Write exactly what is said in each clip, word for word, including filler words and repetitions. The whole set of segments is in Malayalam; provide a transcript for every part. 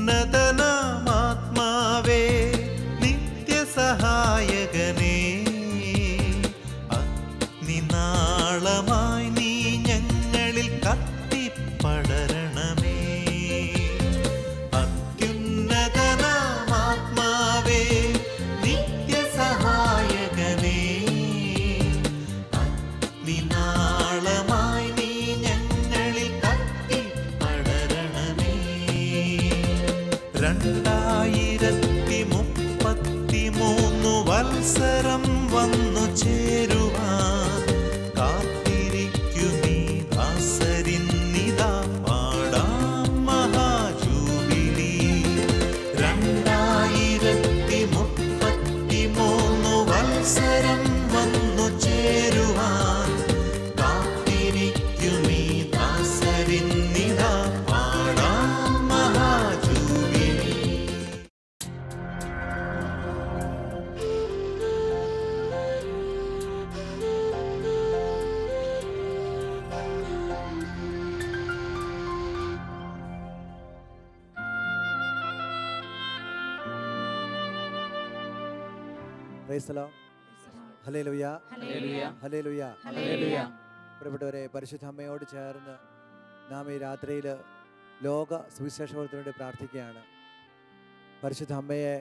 അത്യുന്നതനാമാത്മാവേ നിത്യസഹായകനേ, അഗ്നിനാളമായി നീ ഞങ്ങളിൽ കത്തിപ്പടരണമേ. അത്യുന്നതനാമാത്മാവേ നിത്യസഹായകനേ, അഗ്നിനാളമായി നീ ഞങ്ങളിൽ കത്തിപ്പടരണമേ. രണ്ടായിരത്തി മുപ്പത്തി മൂന്ന് വത്സരം വന്നു ചേരുവാൻ കാത്തിരിക്കുമീ ദാസരിന്നിതാ പാടാം മഹാജൂബിലി. രണ്ടായിരത്തി മുപ്പത്തി മൂന്ന് വത്സരം വന്നു ചേരുവാൻ കാത്തിരിക്കുമീ ദാസരിന്നിതാ പാടാം മഹാജൂബിലി. Praise the lord. Hallelujah, hallelujah. പ്രിയപ്പെട്ടവരെ, പരിശുദ്ധ അമ്മയോട് ചേർന്ന് നാം ഈ രാത്രിയിൽ ലോക സുവിശേഷത്തിന് വേണ്ടി പ്രാർത്ഥിക്കുകയാണ്. പരിശുദ്ധ അമ്മയെ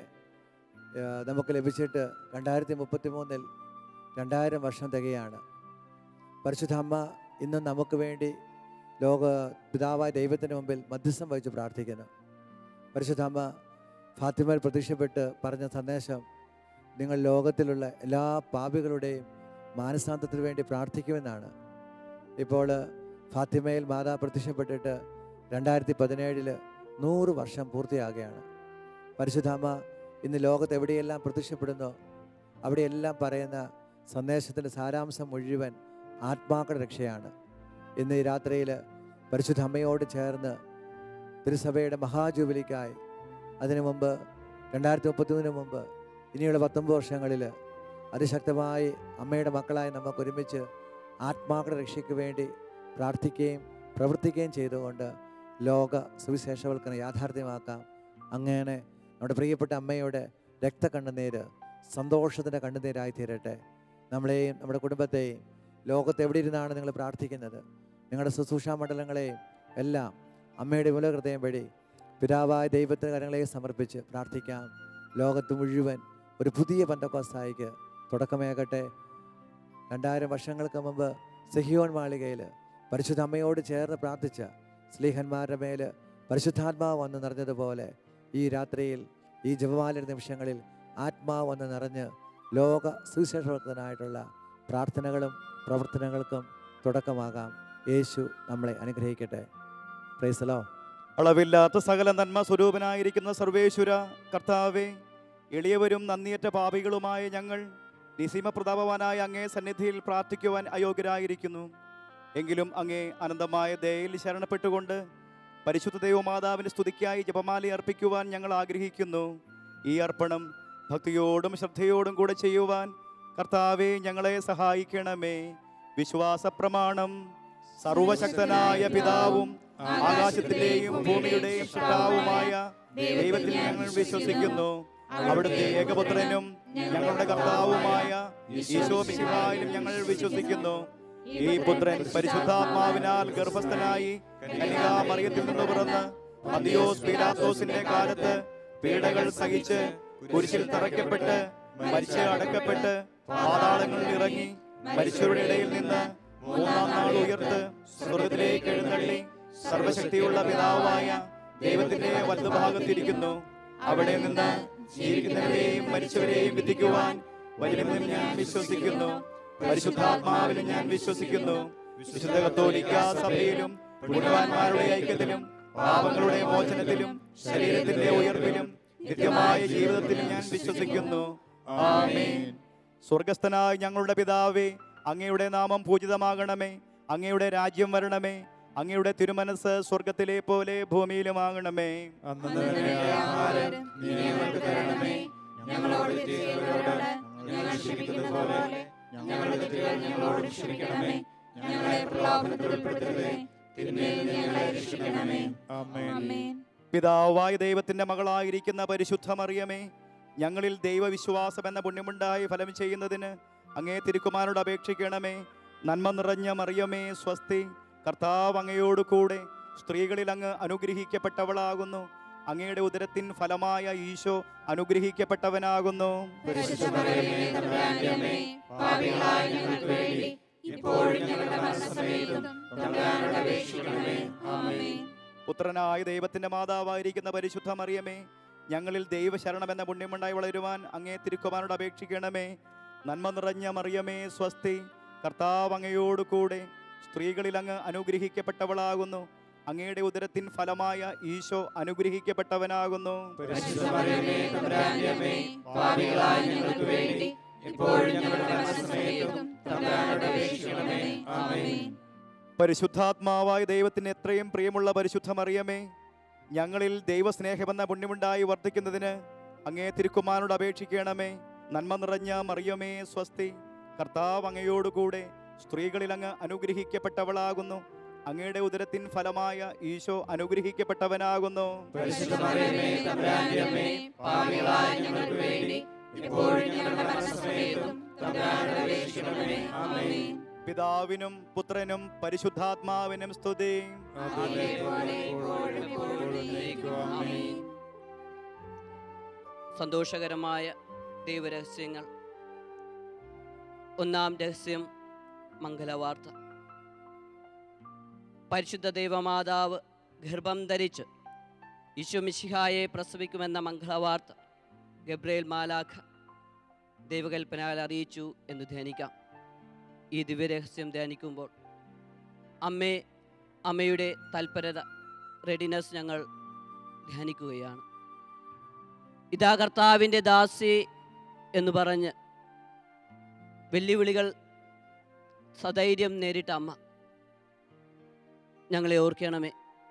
നമുക്ക് ലഭിച്ചിട്ട് രണ്ടായിരത്തി മുപ്പത്തി മൂന്നിൽ രണ്ടായിരം വർഷം തികയാണ്. പരിശുദ്ധ അമ്മ ഇന്നും നമുക്ക് വേണ്ടി ലോക പിതാവായ ദൈവത്തിന് മുമ്പിൽ മധ്യസ്ഥം വഹിച്ച് പ്രാർത്ഥിക്കുന്നു. പരിശുദ്ധ അമ്മ ഫാത്തിമയിൽ പ്രത്യക്ഷപ്പെട്ട് പറഞ്ഞ സന്ദേശം, നിങ്ങൾ ലോകത്തിലുള്ള എല്ലാ പാപികളുടെയും മാനസാന്തത്തിന് വേണ്ടി പ്രാർത്ഥിക്കുമെന്നാണ്. ഇപ്പോൾ ഫാത്തിമയിൽ മാതാ പ്രത്യക്ഷപ്പെട്ടിട്ട് രണ്ടായിരത്തി പതിനേഴില് നൂറ് വർഷം പൂർത്തിയാകുകയാണ്. പരിശുദ്ധാമ്മ ഇന്ന് ലോകത്ത് എവിടെയെല്ലാം പ്രത്യക്ഷപ്പെടുന്നോ അവിടെയെല്ലാം പറയുന്ന സന്ദേശത്തിൻ്റെ സാരാംശം മുഴുവൻ ആത്മാക്കളുടെ രക്ഷയാണ്. ഇന്ന് ഈ രാത്രിയിൽ പരിശുദ്ധ അമ്മയോട് ചേർന്ന് തിരുസഭയുടെ മഹാജൂബിലിക്കായി, അതിനു മുമ്പ് രണ്ടായിരത്തി മുപ്പത്തി മൂന്നിന് മുമ്പ് ഇനിയുള്ള പത്തൊമ്പത് വർഷങ്ങളിൽ അതിശക്തമായി അമ്മയുടെ മക്കളായി നമുക്ക് ഒരുമിച്ച് ആത്മാക്കളുടെ രക്ഷയ്ക്ക് വേണ്ടി പ്രാർത്ഥിക്കുകയും പ്രവർത്തിക്കുകയും ചെയ്തുകൊണ്ട് ലോക സുവിശേഷവൽക്കരണം യാഥാർത്ഥ്യമാക്കാം. അങ്ങനെ നമ്മുടെ പ്രിയപ്പെട്ട അമ്മയുടെ രക്തകണ്ണുനീര് സന്തോഷത്തിൻ്റെ കണ്ണുനീരായി തീരട്ടെ. നമ്മളെയും നമ്മുടെ കുടുംബത്തെയും ലോകത്ത് എവിടെ ഇരുന്നാണ് നിങ്ങൾ പ്രാർത്ഥിക്കുന്നത്, നിങ്ങളുടെ ശുശ്രൂഷാ മണ്ഡലങ്ങളെയും എല്ലാം അമ്മയുടെ മൂലഹൃദയം വഴി പിതാവായ ദൈവത്തിന് കരങ്ങളെ സമർപ്പിച്ച് പ്രാർത്ഥിക്കാം. ലോകത്ത് മുഴുവൻ ഒരു പുതിയ പെന്തക്കോസ്തായിക്ക് തുടക്കമേകട്ടെ. രണ്ടായിരം വർഷങ്ങൾക്ക് മുമ്പ് സിഹിയോൻ മാളികയിൽ പരിശുദ്ധ അമ്മയോട് ചേർന്ന് പ്രാർത്ഥിച്ച സ്ലീഹന്മാരുടെ മേൽ പരിശുദ്ധാത്മാവ് വന്ന് നിറഞ്ഞതുപോലെ ഈ രാത്രിയിൽ ഈ ജപമാല നിമിഷങ്ങളിൽ ആത്മാവ് വന്ന് നിറഞ്ഞ് ലോക സുവിശേഷത്തിനായിട്ടുള്ള പ്രാർത്ഥനകളും പ്രവർത്തനങ്ങൾക്കും തുടക്കമാകാം. യേശു നമ്മളെ അനുഗ്രഹിക്കട്ടെ. Price the Lord. അളവില്ലാത്ത സകല നന്മ സ്വരൂപനായിരിക്കുന്ന സർവേശ്വര കർത്താവേ, എളിയവരും നന്ദിയറ്റ പാപികളുമായ ഞങ്ങൾ നിസീമപ്രതാപവാനായ അങ്ങേ സന്നിധിയിൽ പ്രാർത്ഥിക്കുവാൻ അയോഗ്യരായിരിക്കുന്നു. എങ്കിലും അങ്ങേ അനന്തമായ ദയയിൽ ശരണപ്പെട്ടുകൊണ്ട് പരിശുദ്ധ ദൈവമാതാവിൻ്റെ സ്തുതിക്കായി ജപമാല അർപ്പിക്കുവാൻ ഞങ്ങൾ ആഗ്രഹിക്കുന്നു. ഈ അർപ്പണം ഭക്തിയോടും ശ്രദ്ധയോടും കൂടെ ചെയ്യുവാൻ കർത്താവേ ഞങ്ങളെ സഹായിക്കണമേ. വിശ്വാസ പ്രമാണം. സർവശക്തനായ പിതാവും ആകാശത്തിന്റെയും ഭൂമിയുടെയും സൃഷ്ടാവുമായ ദൈവത്തിൽ ഞങ്ങൾ വിശ്വസിക്കുന്നു. അവിടുത്തെ ഏകപുത്രനും ഞങ്ങളുടെ കർത്താവുമായ ഈശോ മിശിഹായിലും ഞങ്ങൾ വിശ്വസിക്കുന്നു. ഈ പുത്രൻ പരിശുദ്ധാത്മാവിനാൽ ഗർഭസ്ഥനായി കന്യകാമറിയത്തിൽ നിന്ന് പിറന്ന് പന്തിയോസ് പീലാത്തോസിന്റെ കാലത്ത് പീഡകൾ സഹിച്ച് കുരിശിൽ തറയ്ക്കപ്പെട്ട് മരിച്ച് അടക്കപ്പെട്ട് പാതാളങ്ങളിൽ ഇറങ്ങി മരിച്ചവരുടെ ഇടയിൽ നിന്ന് മൂന്നാം നാൾ ഉയർത്ത് സ്വർഗ്ഗത്തിലേക്ക് എഴുന്നള്ളി സർവശക്തിയുള്ള പിതാവായ ദൈവത്തിന്റെ വലതുഭാഗത്തിരിക്കുന്നു. അവിടെ നിന്ന് ജീവിക്കുന്നവരെയും മരിച്ചവരെയും വിധിക്കുവാൻ വരുമെന്ന് ഞാൻ വിശ്വസിക്കുന്നു. പരിശുദ്ധാത്മാവിലും ഞാൻ വിശ്വസിക്കുന്നു. വിശുദ്ധ കത്തോലിക്ക സഭയിലും പുണ്യവാന്മാരുടെ ഐക്യത്തിലും പാപങ്ങളുടെ മോചനത്തിലും ശരീരത്തിന്റെ ഉയർപ്പിലും നിത്യമായ ജീവിതത്തിലും ഞാൻ വിശ്വസിക്കുന്നു. ആമേൻ. സ്വർഗസ്ഥനായ ഞങ്ങളുടെ പിതാവേ, അങ്ങയുടെ നാമം പൂജിതമാകണമേ. അങ്ങയുടെ രാജ്യം വരണമേ. അങ്ങയുടെ തിരുമനസ് സ്വർഗത്തിലെ പോലെ ഭൂമിയിലുമാകണമേ. പിതാവായ ദൈവത്തിൻ്റെ മകളായിരിക്കുന്ന പരിശുദ്ധ മറിയമേ, ഞങ്ങളിൽ ദൈവവിശ്വാസം എന്ന പുണ്യമുണ്ടായി ഫലം ചെയ്യുന്നതിന് അങ്ങേ തിരുക്കുമാരനോട് അപേക്ഷിക്കണമേ. നന്മ നിറഞ്ഞ മറിയമേ സ്വസ്തി, കർത്താവ് അങ്ങയോട് കൂടെ സ്ത്രീകളിൽ അങ്ങ് അനുഗ്രഹിക്കപ്പെട്ടവളാകുന്നു. അങ്ങയുടെ ഉദരത്തിൻ ഫലമായ ഈശോ അനുഗ്രഹിക്കപ്പെട്ടവനാകുന്നു. പുത്രനായ ദൈവത്തിന്റെ മാതാവായിരിക്കുന്ന പരിശുദ്ധ മറിയമേ, ഞങ്ങളിൽ ദൈവശരണം എന്ന പുണ്യമുണ്ടായി വളരുവാൻ അങ്ങേ തിരുക്കുമാരനോട് അപേക്ഷിക്കണമേ. നന്മ നിറഞ്ഞ മറിയമേ സ്വസ്തി, കർത്താവ് അങ്ങയോട് കൂടെ സ്ത്രീകളിൽ അങ്ങ് അനുഗ്രഹിക്കപ്പെട്ടവളാകുന്നു. അങ്ങയുടെ ഉദരത്തിൻ ഫലമായ ഈശോ അനുഗ്രഹിക്കപ്പെട്ടവനാകുന്നു. പരിശുദ്ധാത്മാവായ ദൈവത്തിന് എത്രയും പ്രിയമുള്ള പരിശുദ്ധ മറിയമേ, ഞങ്ങളിൽ ദൈവസ്നേഹമെന്ന പുണ്യമുണ്ടായി വർദ്ധിക്കുന്നതിന് അങ്ങേ തിരുക്കുമാരനോട് അപേക്ഷിക്കണമേ. നന്മ നിറഞ്ഞ മറിയമേ സ്വസ്തി, കർത്താവ് അങ്ങയോടുകൂടെ സ്ത്രീകളിൽ അങ്ങ് അനുഗ്രഹിക്കപ്പെട്ടവളാകുന്നു. അങ്ങയുടെ ഉദരത്തിൻ ഫലമായ ഈശോ അനുഗ്രഹിക്കപ്പെട്ടവനാകുന്നു. പിതാവിനും പുത്രനും പരിശുദ്ധാത്മാവിനും സ്തുതി. സന്തോഷകരമായ ദൈവരഹസ്യങ്ങൾ. ഒന്നാം രഹസ്യം മംഗലവാർത്ത. പരിശുദ്ധ ദൈവമാതാവ് ഗർഭം ധരിച്ച് ഈശോ മിശിഹായെ പ്രസവിക്കുമെന്ന മംഗളവാർത്ത ഗബ്രിയേൽ മാലാഖ ദൈവകൽപ്പനയാൽ അറിയിച്ചു എന്ന് ധ്യാനിക്കാം. ഈ ദിവ്യരഹസ്യം ധ്യാനിക്കുമ്പോൾ അമ്മേ, അമ്മയുടെ തൽപരത, റെഡിനെസ് ഞങ്ങൾ ധ്യാനിക്കുകയാണ്. ഇതാ കർത്താവിൻ്റെ ദാസി എന്ന് പറഞ്ഞ് വെല്ലുവിളികൾ സധൈര്യം നേരിട്ട അമ്മ, ഞങ്ങളെ ഓർക്കണമേ.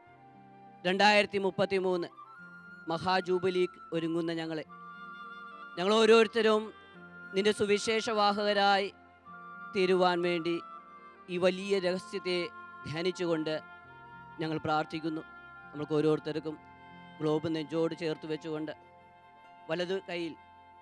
രണ്ടായിരത്തി മുപ്പത്തി മൂന്ന് മഹാജൂബിലിക്ക് ഒരുങ്ങുന്ന ഞങ്ങളെ ഞങ്ങൾ ഓരോരുത്തരും നിന്റെ സുവിശേഷവാഹകരായി തീരുവാൻ വേണ്ടി ഈ വലിയ രഹസ്യത്തെ ധ്യാനിച്ചുകൊണ്ട് ഞങ്ങൾ പ്രാർത്ഥിക്കുന്നു. നമ്മൾക്ക് ഓരോരുത്തർക്കും ഗ്ലോബ് നെഞ്ചോട് ചേർത്ത് വെച്ചുകൊണ്ട് വലതു കൈയിൽ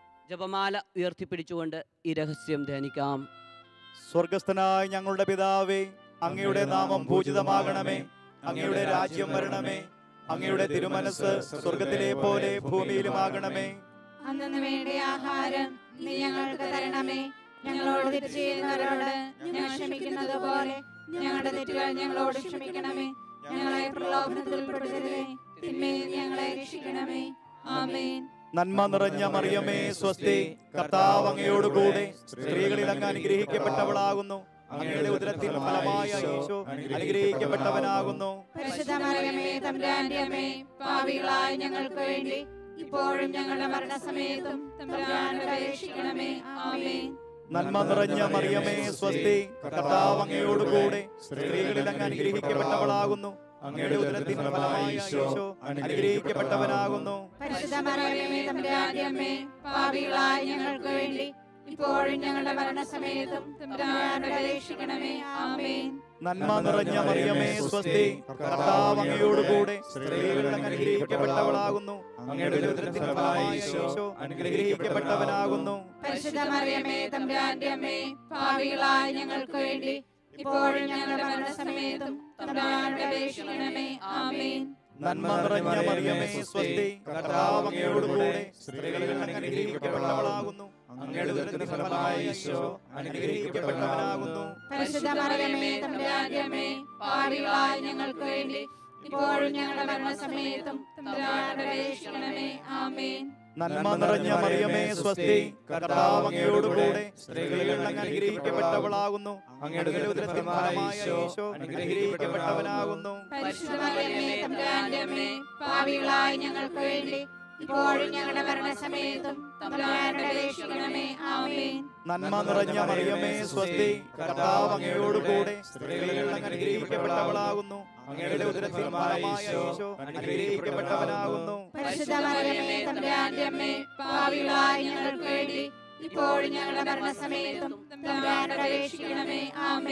ജപമാല ഉയർത്തിപ്പിടിച്ചുകൊണ്ട് ഈ രഹസ്യം ധ്യാനിക്കാം. സ്വർഗസ്ഥനായ ഞങ്ങളുടെ പിതാവേ, അങ്ങയുടെ നാമം പൂജിതമാകണമേ. അങ്ങയുടെ രാജ്യം വരണമേ. അങ്ങയുടെ തിരുമനസ് സ്വർഗത്തിലെ പോലെ ഭൂമിയിലുമാകണമേ. അന്നു വേണ്ട ആഹാരം നീ ഞങ്ങൾക്ക് തരണമേ. ഞങ്ങളോട് തെറ്റ് ചെയ്യുന്നവരോട് ഞങ്ങൾ ക്ഷമിക്കുന്നത് പോലെ ഞങ്ങളുടെ തെറ്റുകൾ ഞങ്ങളോട് ക്ഷമിക്കണമേ. ഞങ്ങളെ പ്രലോഭനത്തിൽ ഉൾപ്പെടുത്തരുതേ, തിന്മയിൽ ഞങ്ങളെ രക്ഷിക്കണമേ. ആമേൻ. നന്മ നിറഞ്ഞ മറിയമേ സ്വസ്തി, കർത്താവ് അങ്ങയോടുകൂടെ സ്ത്രീകളിൽ അങ്ങ് അനുഗ്രഹിക്കപ്പെട്ടവളാകുന്നു. അങ്ങയുടെ ഉദരത്തിൻ ഫലമായ ഈശോ അനുഗ്രഹിക്കപ്പെട്ടവനാകുന്നു. പരിശുദ്ധ മറിയമേ തമ്പുരാന്റെ അമ്മേ, പാപികളായ ഞങ്ങൾക്ക് വേണ്ടി ഇപ്പോഴും ഞങ്ങളുടെ മരണസമയത്തും തമ്പുരാനോട് അപേക്ഷിക്കണമേ. ആമേൻ. നന്മ നിറഞ്ഞ മറിയമേ സ്വസ്തി, കർത്താവ് അങ്ങയോടുകൂടെ സ്ത്രീകളിൽ അങ്ങ് അനുഗ്രഹിക്കപ്പെട്ടവളാകുന്നു. അങ്ങയുടെ ഉദരത്തിൻ ഫലമായ ഈശോ അനുഗ്രഹിക്കപ്പെട്ടവനാകുന്നു. പരിശുദ്ധ മറിയമേ തമ്പുരാന്റെ അമ്മേ, പാപികളായ ഞങ്ങൾക്ക് വേണ്ടി ഇപ്പോഴും ഞങ്ങളുടെ മരണസമയത്തും തമ്പുരാനോട് അപേക്ഷിക്കണമേ. ആമേൻ. നന്മ നിറഞ്ഞ മറിയമേ സ്വസ്തി, കർത്താവ് അങ്ങയോടുകൂടെ സ്ത്രീകളിൽ അങ്ങ് അനുഗ്രഹിക്കപ്പെട്ടവളാകുന്നു. അങ്ങയുടെ ഉദരത്തിൻ ഫലമായ ഈശോ അനുഗ്രഹിക്കപ്പെട്ടവനാകുന്നു. പരിശുദ്ധ മറിയമേ തമ്പുരാന്റെ അമ്മേ, പാപികളായ ഞങ്ങൾക്ക് വേണ്ടി ഇപ്പോഴും ഞങ്ങളുടെ മരണസമയത്തും തമ്പുരാനോട് അപേക്ഷിക്കണമേ. ആമേൻ. നന്മ നിറഞ്ഞ മറിയമേ സ്വസ്തി, കർത്താവ് അങ്ങയോടുകൂടെ സ്ത്രീകളിൽ അങ്ങ് അനുഗ്രഹിക്കപ്പെട്ടവളാകുന്നു. അങ്ങയുടെ ഉദരത്തിൻ ഫലമായ ഈശോ അനുഗ്രഹിക്കപ്പെട്ടവനാകുന്നു. പരിശുദ്ധ മറിയമേ തമ്പുരാന്റെ അമ്മേ, പാപികളായ ഞങ്ങൾക്ക് വേണ്ടി ഇപ്പോഴും ഞങ്ങളുടെ മരണസമയത്തും തമ്പുരാനോട് അപേക്ഷിക്കണമേ. ആമേൻ. നന്മ നിറഞ്ഞ മറിയമേ സ്വസ്തി, കർത്താവ് അങ്ങയോടുകൂടെ സ്ത്രീകളിൽ അങ്ങ് അനുഗ്രഹിക്കപ്പെട്ടവളാകുന്നു. അങ്ങയുടെ ഉദരത്തിൻ ഫലമായ ഈശോ അനുഗ്രഹിക്കപ്പെട്ടവനാകുന്നു. പരിശുദ്ധ മറിയമേ തമ്പുരാന്റെ അമ്മേ, പാപികളായ ഞങ്ങൾക്ക് വേണ്ടി ഇപ്പോഴും ഞങ്ങളുടെ മരണസമയത്തും തമ്പുരാനോട് അപേക്ഷിക്കണമേ. ആമേൻ. നന്മ നിറഞ്ഞ മറിയമേ സ്വസ്തി, കർത്താവ് അങ്ങയോടുകൂടെ സ്ത്രീകളിൽ അങ്ങ് അനുഗ്രഹിക്കപ്പെട്ടവളാകുന്നു. അങ്ങയുടെ ഉദരത്തിൻ ഫലമായ ഈശോ അനുഗ്രഹിക്കപ്പെട്ടവനാകുന്നു. പരിശുദ്ധ മറിയമേ തമ്പുരാന്റെ അമ്മേ, പാപികളായ ഞങ്ങൾക്ക് വേണ്ടി ഇപ്പോഴും ഞങ്ങളുടെ മരണസമയത്തും തമ്പുരാനോട് അപേക്ഷിക്കണമേ. ആമേൻ.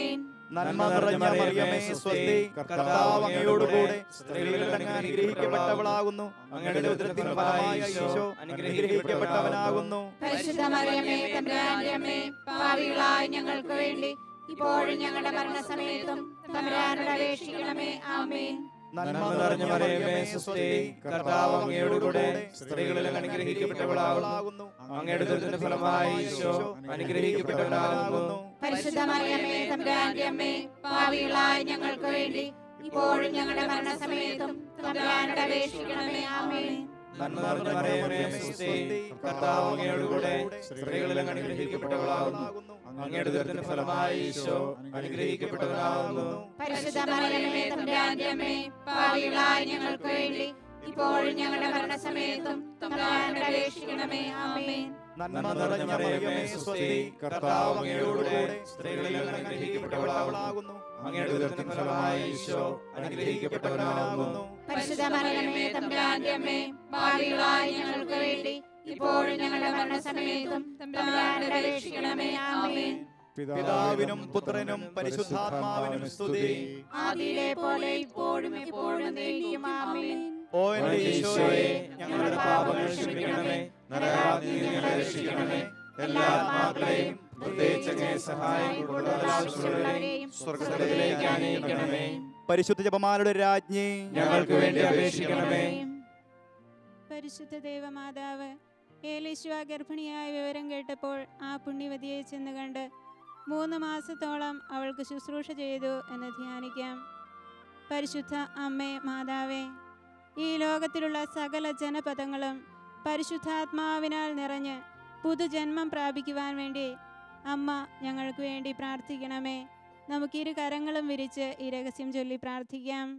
നന്മ നിറഞ്ഞ മറിയമേ സ്വസ്തി, കർത്താവ് അങ്ങയോടുകൂടെ സ്ത്രീകളിൽ അങ്ങ് അനുഗ്രഹിക്കപ്പെട്ടവളാകുന്നു. അങ്ങയുടെ ഉദരത്തിൻ ഫലമായ ഈശോ അനുഗ്രഹിക്കപ്പെട്ടവനാകുന്നു. പരിശുദ്ധ മറിയമേ തമ്പുരാന്റെ അമ്മേ, പാപികളായ ഞങ്ങൾക്ക് വേണ്ടി ഇപ്പോഴും ഞങ്ങളുടെ മരണസമയത്തും തമ്പുരാനോട് അപേക്ഷിക്കണമേ. ആമേൻ. നന്മ നിറഞ്ഞ മറിയമേ സ്വസ്തി, കർത്താവ് അങ്ങയോടുകൂടെ സ്ത്രീകളിൽ അങ്ങ് അനുഗ്രഹിക്കപ്പെട്ടവളാകുന്നു. അങ്ങയുടെ ഉദരത്തിൻ ഫലമായ ഈശോ അനുഗ്രഹിക്കപ്പെട്ടവനാകുന്നു. പരിശുദ്ധ മറിയമേ തമ്പുരാന്റെ അമ്മേ, പാപികളായ ഞങ്ങൾക്ക് വേണ്ടി ഇപ്പോഴും ഞങ്ങളുടെ മരണസമയത്തും തമ്പുരാനോട് അപേക്ഷിക്കണമേ. ആമേൻ. നന്മ നിറഞ്ഞ മറിയമേ സ്വസ്തി, കർത്താവ് അങ്ങയോടുകൂടെ സ്ത്രീകളിൽ അങ്ങ് അനുഗ്രഹിക്കപ്പെട്ടവളാകുന്നു. അങ്ങയുടെ ഉദരത്തിൻ ഫലമായ ഈശോ അനുഗ്രഹിക്കപ്പെട്ടവനാകുന്നു. പരിശുദ്ധ മറിയമേ തമ്പുരാന്റെ അമ്മേ, പാപികളായ ഞങ്ങൾക്ക് വേണ്ടി ഇപ്പോഴും ഞങ്ങളുടെ മരണസമയത്തും തമ്പുരാനോട് അപേക്ഷിക്കണമേ. ആമേൻ. നന്മ നിറഞ്ഞ മറിയമേ സ്വസ്തി, കർത്താവ് അങ്ങയോടുകൂടെ സ്ത്രീകളിൽ അങ്ങ് അനുഗ്രഹിക്കപ്പെട്ടവളാകുന്നു. അങ്ങയുടെ ഉദരത്തിൻ ഫലമായ ഈശോ അനുഗ്രഹിക്കപ്പെട്ടവനാകുന്നു. പരിശുദ്ധ മറിയമേ തമ്പുരാന്റെ അമ്മേ, പാപികളായ ഞങ്ങൾക്ക് വേണ്ടി ഇപ്പോഴും ഞങ്ങളുടെ മരണസമയത്തും തമ്പുരാനോട് അപേക്ഷിക്കണമേ. ആമേൻ. പിതാവിനും പുത്രനും പരിശുദ്ധാത്മാവിനും സ്തുതി. ആദിയിലെ പോലെ ഇപ്പോഴും എപ്പോഴും എന്നേക്കും. ആമേൻ. ഓ എന്റെ ഈശോയെ, ഞങ്ങളുടെ പാപങ്ങൾ ക്ഷമിക്കണമേ, നരകാഗ്നിയിൽ നിന്ന് ഞങ്ങളെ രക്ഷിക്കണമേ, എല്ലാ ആത്മാക്കളെയും പ്രത്യേകിച്ച് അങ്ങേ സഹായം കൂടുതലാവശ്യമുള്ളവരെയും സ്വർഗ്ഗത്തിലേക്ക് ആനയിക്കണമേ. പരിശുദ്ധ ജപമാലയുടെ രാജ്ഞി, ഞങ്ങൾക്ക് വേണ്ടി അപേക്ഷിക്കണമേ. പരിശുദ്ധ ദേവമാതാവ് ഏലീശുവ ഗർഭിണിയായ വിവരം കേട്ടപ്പോൾ ആ പുണ്യവതിയെ ചെന്ന് കണ്ട് മൂന്ന് മാസത്തോളം അവൾക്ക് ശുശ്രൂഷ ചെയ്തു എന്ന് ധ്യാനിക്കാം. പരിശുദ്ധ അമ്മേ മാതാവേ, ഈ ലോകത്തിലുള്ള സകല ജനപദങ്ങളും പരിശുദ്ധാത്മാവിനാൽ നിറഞ്ഞ് പുതുജന്മം പ്രാപിക്കുവാൻ വേണ്ടി അമ്മ ഞങ്ങൾക്ക് വേണ്ടി പ്രാർത്ഥിക്കണമേ. നമുക്കിരു കരങ്ങളും വിരിച്ച് ഈ രഹസ്യം ചൊല്ലി പ്രാർത്ഥിക്കാം.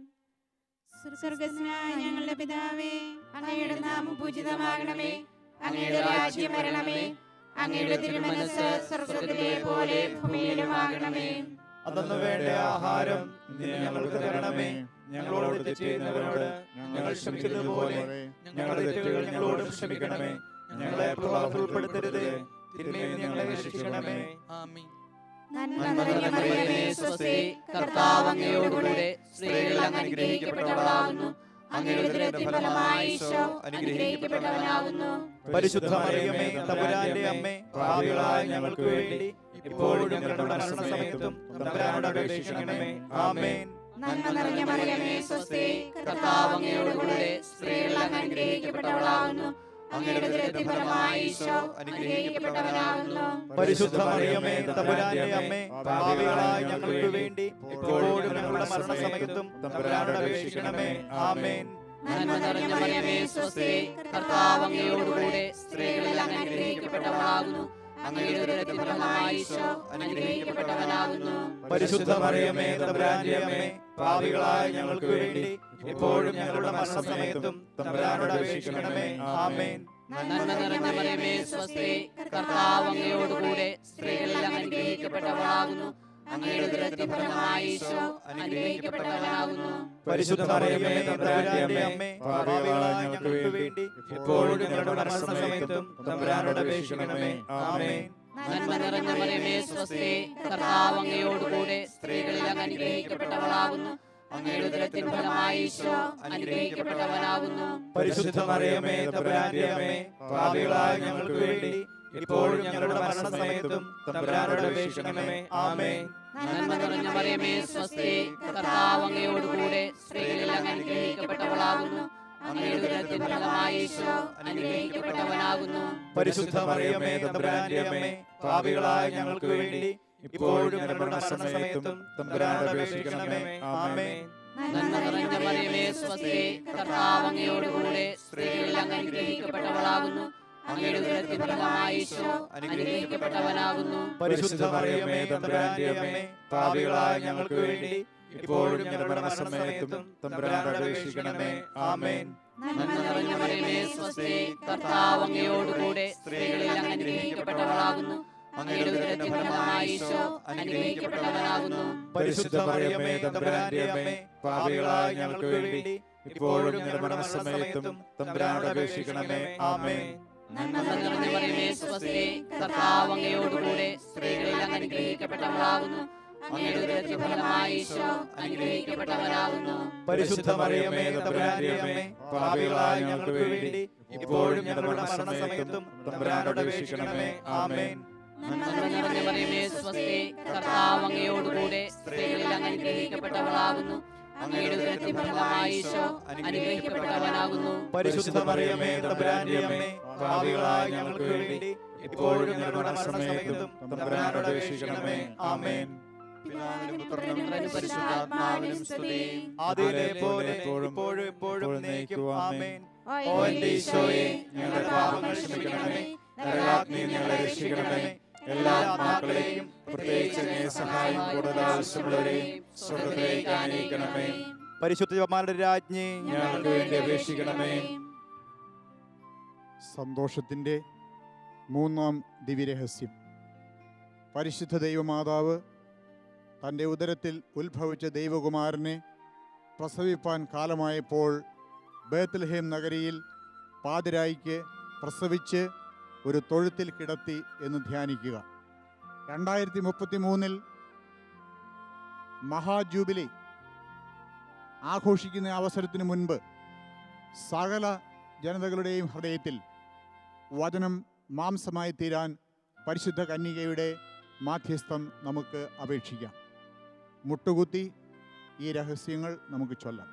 സ്വർഗ്ഗസ്ഥനായ ഞങ്ങളുടെ പിതാവേ, അങ്ങയുടെ നാമം പൂജിതമാകണമേ, അങ്ങയുടെ രാജ്യം വരണമേ, അങ്ങയുടെ തിരുമനസ്സ് സ്വർഗ്ഗത്തിലെ പോലെ ഭൂമിയിലുമാകണമേ. അന്നു വേണ്ട ആഹാരം ഇന്ന് ഞങ്ങൾക്ക് തരണമേ. ഞങ്ങളോട് തെറ്റ് ചെയ്യുന്നവരോട് ഞങ്ങൾ ക്ഷമിക്കുന്നത് പോലെ ഞങ്ങളുടെ തെറ്റുകൾ ഞങ്ങളോടും ക്ഷമിക്കണമേ. ഞങ്ങളെ പ്രലോഭനത്തിൽ ഉൾപ്പെടുത്തരുത്, തിന്മയിൽ നിന്ന് ഞങ്ങളെ രക്ഷിക്കണമേ. ആമേൻ. നന്മ നിറഞ്ഞ മറിയമേ സ്വസ്തി, കർത്താവ് അങ്ങയോടുകൂടെ സ്ത്രീകളിൽ അങ്ങ് അനുഗ്രഹിക്കപ്പെട്ടവളാകുന്നു. അങ്ങയുടെ ഉദരത്തിൻ ഫലമായ ഈശോ അനുഗ്രഹിക്കപ്പെട്ടവനാകുന്നു. പരിശുദ്ധ മറിയമേ തമ്പുരാന്റെ അമ്മേ, പാപികളായ ഞങ്ങൾക്ക് വേണ്ടി ഇപ്പോഴും ഞങ്ങളുടെ മരണസമയത്തും തമ്പുരാനോട് അപേക്ഷിക്കണമേ. ആമേൻ. നന്മ നിറഞ്ഞ മറിയമേ സ്വസ്തി, കർത്താവ് അങ്ങയോടുകൂടെ സ്ത്രീകളിൽ അങ്ങ് അനുഗ്രഹിക്കപ്പെട്ടവളാകുന്നു. അങ്ങയുടെ ഉദരത്തിൻ ഫലമായ ഈശോ അനുഗ്രഹിക്കപ്പെട്ടവനാകുന്നു. പരിശുദ്ധ മറിയമേ തമ്പുരാന്റെ അമ്മേ, പാപികളായ ഞങ്ങൾക്ക് വേണ്ടി ഇപ്പോഴും ഞങ്ങളുടെ മരണസമയത്തും തമ്പുരാനോട് അപേക്ഷിക്കണമേ. ആമേൻ. നന്മ നിറഞ്ഞ മറിയമേ സ്വസ്തി, കർത്താവ് അങ്ങയോടുകൂടെ സ്ത്രീകളിൽ അങ്ങ് അനുഗ്രഹിക്കപ്പെട്ടവളാകുന്നു. അങ്ങയുടെ ഉദരത്തിൻ ഫലമായ ഈശോ അനുഗ്രഹിക്കപ്പെട്ടവനാകുന്നു. പരിശുദ്ധ മറിയമേ തമ്പുരാന്റെ അമ്മേ, പാപികളായ ഞങ്ങൾക്ക് വേണ്ടി ഇപ്പോഴും ഞങ്ങളുടെ മരണസമയത്തും തമ്പുരാനോട് അപേക്ഷിക്കണമേ. ആമേൻ. നന്മ നിറഞ്ഞ മറിയമേ സ്വസ്തി, കർത്താവ് അങ്ങയോടുകൂടെ സ്ത്രീകളിൽ അങ്ങ് അനുഗ്രഹിക്കപ്പെട്ടവളാകുന്നു. അങ്ങയുടെ ഉദരത്തിൻ ഫലമായ ഈശോ അനുഗ്രഹിക്കപ്പെട്ടവനാകുന്നു. പരിശുദ്ധ മറിയമേ തമ്പുരാന്റെ അമ്മേ, പാപികളായ ഞങ്ങൾക്ക് വേണ്ടി ഇപ്പോഴും ഞങ്ങളുടെ മരണസമയത്തും തമ്പുരാനോട് അപേക്ഷിക്കണമേ. ആമേൻ. നന്മ നിറഞ്ഞ മറിയമേ സ്വസ്തി, കർത്താവ് അങ്ങയോടുകൂടെ സ്ത്രീകളിൽ അങ്ങ് അനുഗ്രഹിക്കപ്പെട്ടവളാകുന്നു. അങ്ങയുടെ ഉദരത്തിൻ ഫലമായ ഈശോ അനുഗ്രഹിക്കപ്പെട്ടവനാകുന്നു. പരിശുദ്ധ മറിയമേ തമ്പുരാന്റെ അമ്മേ, പാപികളായ ഞങ്ങൾക്ക് വേണ്ടി ഇപ്പോഴും ഞങ്ങളുടെ മരണസമയത്തും തമ്പുരാനോട് അപേക്ഷിക്കണമേ. ആമേൻ. നന്മ നിറഞ്ഞ മറിയമേ സ്വസ്തി, കർത്താവ് അങ്ങയോടുകൂടെ സ്ത്രീകളിൽ അങ്ങ് അനുഗ്രഹിക്കപ്പെട്ടവളാകുന്നു. അങ്ങയുടെ ഉദരത്തിൻ ഫലമായ ഈശോ അനുഗ്രഹിക്കപ്പെട്ടവനാകുന്നു. പരിശുദ്ധ മറിയമേ തമ്പുരാന്റെ അമ്മേ, പാപികളായ ഞങ്ങൾക്ക് വേണ്ടി ഇപ്പോഴും ഞങ്ങളുടെ മരണസമയത്തും തമ്പുരാനോട് അപേക്ഷിക്കണമേ. ആമേൻ. നന്മ നിറഞ്ഞ മറിയമേ സ്വസ്തി, കർത്താവ് അങ്ങയോടുകൂടെ സ്ത്രീകളിൽ അങ്ങ് അനുഗ്രഹിക്കപ്പെട്ടവളാകുന്നു. അങ്ങയുടെ ഉദരത്തിൻ ഫലമായ ഈശോ അനുഗ്രഹിക്കപ്പെട്ടവനാകുന്നു. പരിശുദ്ധ മറിയമേ തമ്പുരാന്റെ അമ്മേ, പാപികളായ ഞങ്ങൾക്ക് വേണ്ടി ഇപ്പോഴും ഞങ്ങളുടെ മരണസമയത്തും തമ്പുരാനോട് അപേക്ഷിക്കണമേ. ആമേൻ. നന്മ നിറഞ്ഞ മറിയമേ സ്വസ്തി, കർത്താവ് അങ്ങയോടുകൂടെ സ്ത്രീകളിൽ അങ്ങ് അനുഗ്രഹിക്കപ്പെട്ടവളാകുന്നു. അങ്ങയുടെ ഉദരത്തിൻ ഫലമായ ഈശോ അനുഗ്രഹിക്കപ്പെട്ടവനാകുന്നു. പരിശുദ്ധ മറിയമേ തമ്പുരാന്റെ അമ്മേ, പാപികളായ ഞങ്ങൾക്ക് വേണ്ടി ഇപ്പോഴും ഞങ്ങളുടെ മരണസമയത്തും തമ്പുരാനോട് അപേക്ഷിക്കണമേ. ആമേൻ. നന്മ നിറഞ്ഞ മറിയമേ സ്വസ്തി, കർത്താവ് അങ്ങയോടുകൂടെ സ്ത്രീകളിൽ അങ്ങ് അനുഗ്രഹിക്കപ്പെട്ടവളാകുന്നു. അങ്ങയുടെ ഉദരത്തിൻ ഫലമായി ഈശോ അനുഗ്രഹിക്കപ്പെട്ടവനാകുന്നു. പരിശുദ്ധ മറിയമേ തമ്പുരാന്റെ അമ്മേ, പാപികളായ ഞങ്ങൾക്ക് വേണ്ടി ഇപ്പോഴും ഞങ്ങളുടെ മരണസമയത്തും തമ്പുരാനോട് അപേക്ഷിക്കണമേ. ആമേൻ. നന്മ നിറഞ്ഞ മറിയമേ സ്വസ്തി, കർത്താവ് അങ്ങയോടുകൂടെ സ്ത്രീകളിൽ അങ്ങ് അനുഗ്രഹിക്കപ്പെട്ടവളാകുന്നു. അങ്ങയുടെ ഉദരത്തിൻ ഫലമായി ഈശോ അനുഗ്രഹിക്കപ്പെട്ടവനാകുന്നു. പരിശുദ്ധ മറിയമേ തമ്പുരാന്റെ അമ്മേ, പാപികളായ ഞങ്ങൾക്ക് വേണ്ടി ഇപ്പോഴും ഞങ്ങളുടെ മരണസമയത്തും തമ്പുരാനോട് അപേക്ഷിക്കണമേ. ആമേൻ. പിതാവിനും പുത്രനും പരിശുദ്ധാത്മാവിനും സ്തുതി. ആദിയിലെ പോലെ ഇപ്പോഴും എപ്പോഴും എന്നേക്കും. ആമേൻ. ഓ എന്റെ ഈശോയെ, ഞങ്ങളുടെ പാപങ്ങൾ ക്ഷമിക്കണമേ, നരകാഗ്നിയിൽ ഞങ്ങളെ രക്ഷിക്കണമേ, എല്ലാ ആത്മാക്കളെയും പ്രത്യേകിച്ച് അങ്ങേ സഹായം കൂടുതൽ ആവശ്യമുള്ളവരെയും സ്വർഗ്ഗത്തിലേക്ക് ആനയിക്കണമേ. പരിശുദ്ധ ജപമാലയുടെ രാജ്ഞി, ഞങ്ങൾക്ക് വേണ്ടി അപേക്ഷിക്കണമേ. സന്തോഷത്തിൻ്റെ മൂന്നാം ദിവ്യരഹസ്യം. പരിശുദ്ധ ദൈവമാതാവ് തൻ്റെ ഉദരത്തിൽ ഉത്ഭവിച്ച ദൈവകുമാരനെ പ്രസവിപ്പാൻ കാലമായപ്പോൾ ബേത്ലഹേം നഗരിയിൽ പാതിരായിക്ക് പ്രസവിച്ച് ഒരു തൊഴുത്തിൽ കിടത്തി എന്ന് ധ്യാനിക്കുക. രണ്ടായിരത്തി മുപ്പത്തി മൂന്നിൽ മഹാജൂബിലി ആഘോഷിക്കുന്ന അവസരത്തിന് മുൻപ് സകല ജനതകളുടെയും ഹൃദയത്തിൽ വചനം മാംസമായി തീരാൻ പരിശുദ്ധ കന്യകയുടെ മാധ്യസ്ഥം നമുക്ക് അപേക്ഷിക്കാം. മുട്ടുകുത്തി ഈ രഹസ്യങ്ങൾ നമുക്ക് ചൊല്ലാം.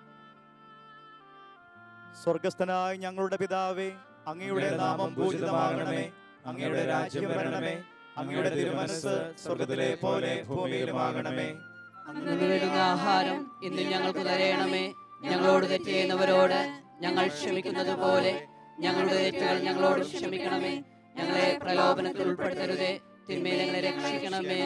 സ്വർഗസ്ഥനായ ഞങ്ങളുടെ പിതാവേ, അങ്ങയുടെ നാമം പൂജിതമാകണമേ, അങ്ങയുടെ രാജ്യം വരണമേ, അങ്ങയുടെ തിരുമനസ്സ് സ്വർഗ്ഗത്തിലെ പോലെ ഭൂമിയിലുമാകണമേ. അന്ന് വേണ്ടുന്ന ആഹാരം ഇന്ന് ഞങ്ങൾക്ക് തരയണമേ. ഞങ്ങളോട് തെറ്റ് ചെയ്യുന്നവരോട് ഞങ്ങൾ ക്ഷമിക്കുന്നത് പോലെ ഞങ്ങളുടെ തെറ്റുകൾ ഞങ്ങളോട് ക്ഷമിക്കണമേ. ഞങ്ങളെ പ്രലോഭനത്തിൽ ഉൾപ്പെടുത്തരുതേ, തിന്മയിൽ ഞങ്ങളെ രക്ഷിക്കണമേ.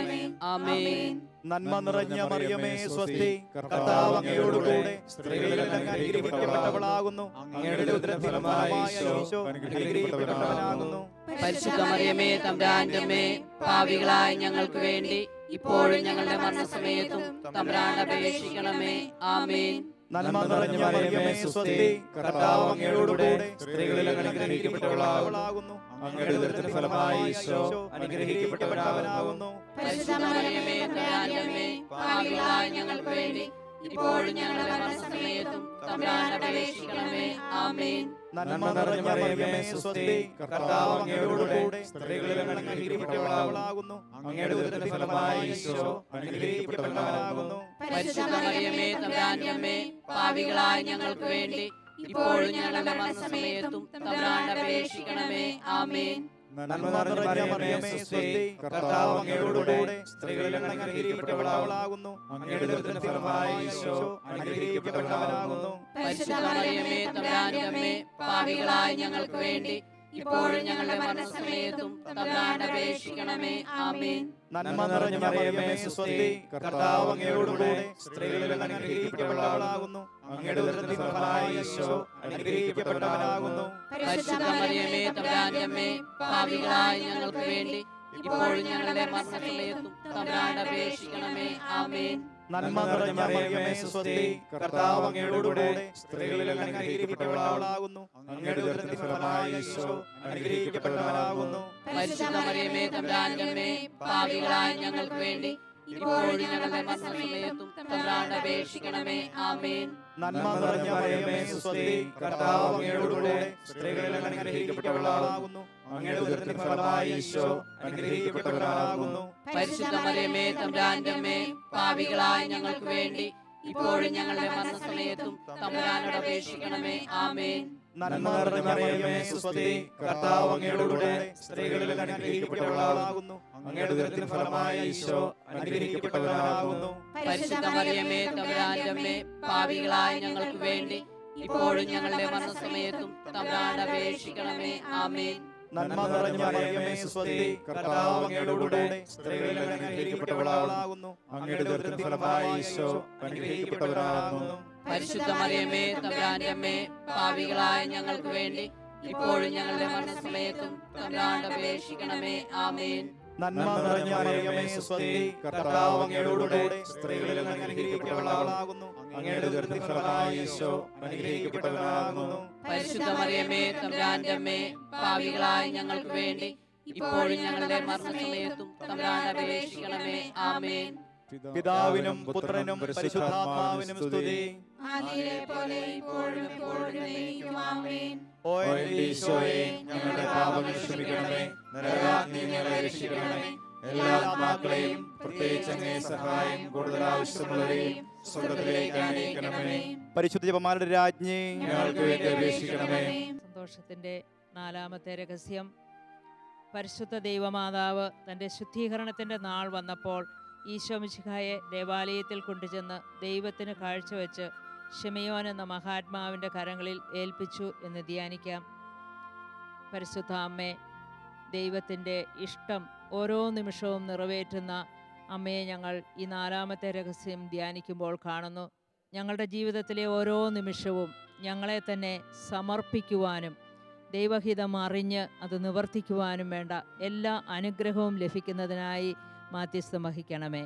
ആമേൻ. നന്മ നിറഞ്ഞ മറിയമേ സ്വസ്തി, കർത്താവ് അങ്ങയോടുകൂടെ സ്ത്രീകളിൽ അങ്ങ് അനുഗ്രഹിക്കപ്പെട്ടവളാകുന്നു. അങ്ങയുടെ ഉദരത്തിൻ ഫലമായ ഈശോ അനുഗ്രഹിക്കപ്പെട്ടവനാകുന്നു. പരിശുദ്ധ മറിയമേ തമ്പുരാന്റെ അമ്മേ, പാപികളായ ഞങ്ങൾക്ക് വേണ്ടി ഇപ്പോഴും ഞങ്ങളുടെ മരണസമയത്തും തമ്പുരാനോട് അപേക്ഷിക്കണമേ. ആമേൻ. നന്മ നിറഞ്ഞ മറിയമേ സ്വസ്തി, കർത്താവ് അങ്ങയോടുകൂടെ സ്ത്രീകളിൽ അങ്ങ് അനുഗ്രഹിക്കപ്പെട്ടവളാകുന്നു. അങ്ങയുടെ ഉദരത്തിൻ ഫലമായ ഈശോ അനുഗ്രഹിക്കപ്പെട്ടവനാകുന്നു. പരിശുദ്ധ മറിയമേ തമ്പുരാന്റെ അമ്മേ, പാപികളായ ഞങ്ങൾക്ക് വേണ്ടി ഇപ്പോഴും ഞങ്ങളുടെ മരണസമയത്തും തമ്പുരാനോട് അപേക്ഷിക്കണമേ. ആമേൻ. നന്മ നിറഞ്ഞ മറിയമേ സ്വസ്തി, കർത്താവ് അങ്ങയോടുകൂടെ സ്ത്രീകളിൽ അങ്ങ് അനുഗ്രഹിക്കപ്പെട്ടവളാകുന്നു. അങ്ങയുടെ ഉദരത്തിൻ ഫലമായ ഈശോ അനുഗ്രഹിക്കപ്പെട്ടവനാകുന്നു. പരിശുദ്ധ മറിയമേ തമ്പുരാന്റെ അമ്മേ, പാപികളായ ഞങ്ങൾക്ക് വേണ്ടി ഇപ്പോഴും ഞങ്ങളുടെ മരണസമയത്തും തമ്പുരാനോട് അപേക്ഷിക്കണമേ. ആമേൻ. നന്മ നിറഞ്ഞ മറിയമേ സ്വസ്തി, കർത്താവ് അങ്ങയോടുകൂടെ സ്ത്രീകളിൽ അങ്ങ് അനുഗ്രഹിക്കപ്പെട്ടവളാകുന്നു. അങ്ങയുടെ ഉദരത്തിൻ ഫലമായ ഈശോ അനുഗ്രഹിക്കപ്പെട്ടവനാകുന്നു. പരിശുദ്ധ മറിയമേ തമ്പുരാന്റെ അമ്മേ, പാപികളായ ഞങ്ങൾക്ക് വേണ്ടി ഇപ്പോഴും ഞങ്ങളുടെ മരണസമയത്തും തമ്പുരാനോട് അപേക്ഷിക്കണമേ. ആമേൻ. നന്മ നിറഞ്ഞ മറിയമേ സ്വസ്തി, കർത്താവ് അങ്ങയോടുകൂടെ സ്ത്രീകളിൽ അങ്ങ് അനുഗ്രഹിക്കപ്പെട്ടവളാകുന്നു. അങ്ങയുടെ ഉദരത്തിൻ ഫലമായ ഈശോ അനുഗ്രഹിക്കപ്പെട്ടവനാകുന്നു. പരിശുദ്ധ മറിയമേ തമ്പുരാന്റെ അമ്മേ, പാപികളായ ഞങ്ങൾക്ക് വേണ്ടി ഇപ്പോഴും ഞങ്ങളുടെ മരണസമയത്തും തമ്പുരാനോട് അപേക്ഷിക്കണമേ. ആമേൻ. നന്മ നിറഞ്ഞ മറിയമേ സ്വസ്തി, കർത്താവ് അങ്ങയോടുകൂടെ സ്ത്രീകളിൽ അങ്ങ് അനുഗ്രഹിക്കപ്പെട്ടവളാകുന്നു. അങ്ങയുടെ ഉദരത്തിൻ ഫലമായ ഈശോ അനുഗ്രഹിക്കപ്പെട്ടവനാകുന്നു. പരിശുദ്ധ മറിയമേ തമ്പുരാന്റെ അമ്മേ, പാപികളായ ഞങ്ങൾക്ക് വേണ്ടി ഇപ്പോഴും ഞങ്ങളുടെ മരണസമയത്തും തമ്പുരാനോട് അപേക്ഷിക്കണമേ. ആമേൻ. നന്മ നിറഞ്ഞ മറിയമേ സ്വസ്തി, കർത്താവ് അങ്ങയോടുകൂടെ സ്ത്രീകളിൽ അങ്ങ് അനുഗ്രഹിക്കപ്പെട്ടവളാകുന്നു. അങ്ങയുടെ ഉദരത്തിൻ ഫലമായ ഈശോ അനുഗ്രഹിക്കപ്പെട്ടവനാകുന്നു. പരിശുദ്ധ മറിയമേ തമ്പുരാന്റെ അമ്മേ, പാപികളായ ഞങ്ങൾക്ക് വേണ്ടി ഇപ്പോഴും ഞങ്ങളുടെ മരണസമയത്തും തമ്പുരാനോട് അപേക്ഷിക്കണമേ. ആമേൻ. നന്മ നിറഞ്ഞ മറിയമേ സ്വസ്തി, കർത്താവ് അങ്ങയോടുകൂടെ സ്ത്രീകളിൽ അങ്ങ് അനുഗ്രഹിക്കപ്പെട്ടവളാകുന്നു. അങ്ങയുടെ ഉദരത്തിൻ ഫലമായ ഈശോ അനുഗ്രഹിക്കപ്പെട്ടവനാകുന്നു. പരിശുദ്ധ മറിയമേ തമ്പുരാന്റെ അമ്മേ, പാപികളായ ഞങ്ങൾക്ക് വേണ്ടി ഇപ്പോഴും ഞങ്ങളുടെ മരണസമയത്തും തമ്പുരാനോട് അപേക്ഷിക്കണമേ. ആമേൻ. നന്മ നിറഞ്ഞ മറിയമേ സ്വസ്തി, കർത്താവ് അങ്ങയോടുകൂടെ സ്ത്രീകളിൽ അങ്ങ് അനുഗ്രഹിക്കപ്പെട്ടവളാകുന്നു. അങ്ങയുടെ ഉദരത്തിൻ ഫലമായ ഈശോ അനുഗ്രഹിക്കപ്പെട്ടവനാകുന്നു. പരിശുദ്ധ മറിയമേ തമ്പുരാന്റെ അമ്മേ, പാപികളായ ഞങ്ങൾക്ക് വേണ്ടി ഇപ്പോഴും ഞങ്ങളുടെ മരണസമയത്തും തമ്പുരാനോട് അപേക്ഷിക്കണമേ. ആമേൻ. നന്മ നിറഞ്ഞ മറിയമേ സ്വസ്തി, കർത്താവ് അങ്ങയോടുകൂടെ സ്ത്രീകളിൽ അങ്ങ് അനുഗ്രഹിക്കപ്പെട്ടവളാകുന്നു. അങ്ങയുടെ ഉദരത്തിൻ ഫലമായ ഈശോ അനുഗ്രഹിക്കപ്പെട്ടവനാകുന്നു. പരിശുദ്ധ മറിയമേ തമ്പുരാന്റെ അമ്മേ, പാപികളായ ഞങ്ങൾക്ക് വേണ്ടി ഇപ്പോഴും ഞങ്ങളുടെ മരണസമയത്തും തമ്പുരാനോട് അപേക്ഷിക്കണമേ. ആമേൻ. പിതാവിനും പുത്രനും പരിശുദ്ധാത്മാവിനും സ്തുതി. ആദിയിലെ പോലെ ഇപ്പോഴും എപ്പോഴും എന്നേക്കും ആമേൻ. ഓ എന്റെ ഈശോയെ, ഞങ്ങളുടെ പാപങ്ങൾ ക്ഷമിക്കണമേ, നരകാഗ്നിയിൽ നിന്ന് ഞങ്ങളെ രക്ഷിക്കണമേ. എല്ലാ ആത്മാക്കളെയും പ്രത്യേകിച്ച് അങ്ങേ സഹായം കൂടുതൽ ആവശ്യമുള്ളവരെയും സ്വർഗ്ഗത്തിലേക്ക് ആനയിക്കണമേ. പരിശുദ്ധ ജപമാലയുടെ രാജ്ഞി, ഞങ്ങൾക്ക് വേണ്ടി അപേക്ഷിക്കണമേ. സന്തോഷത്തിൻ്റെ നാലാമത്തെ രഹസ്യം, പരിശുദ്ധ ദൈവമാതാവ് തൻ്റെ ശുദ്ധീകരണത്തിൻ്റെ നാൾ വന്നപ്പോൾ ഈശോ മിശിഹായെ ദേവാലയത്തിൽ കൊണ്ടുചെന്ന് ദൈവത്തിന് കാഴ്ചവെച്ച് ശിമയോൻ എന്ന മഹാത്മാവിൻ്റെ കരങ്ങളിൽ ഏൽപ്പിച്ചു എന്ന് ധ്യാനിക്കാം. പരിശുദ്ധ അമ്മേ, ദൈവത്തിൻ്റെ ഇഷ്ടം ഓരോ നിമിഷവും നിറവേറ്റുന്ന അമ്മയെ ഞങ്ങൾ ഈ നാലാമത്തെ രഹസ്യം ധ്യാനിക്കുമ്പോൾ കാണുന്നു. ഞങ്ങളുടെ ജീവിതത്തിലെ ഓരോ നിമിഷവും ഞങ്ങളെ തന്നെ സമർപ്പിക്കുവാനും ദൈവഹിതം അറിഞ്ഞ് അത് നിവർത്തിക്കുവാനും വേണ്ട എല്ലാ അനുഗ്രഹവും ലഭിക്കുന്നതിനായി മാധ്യസ്ഥം വഹിക്കണമേ.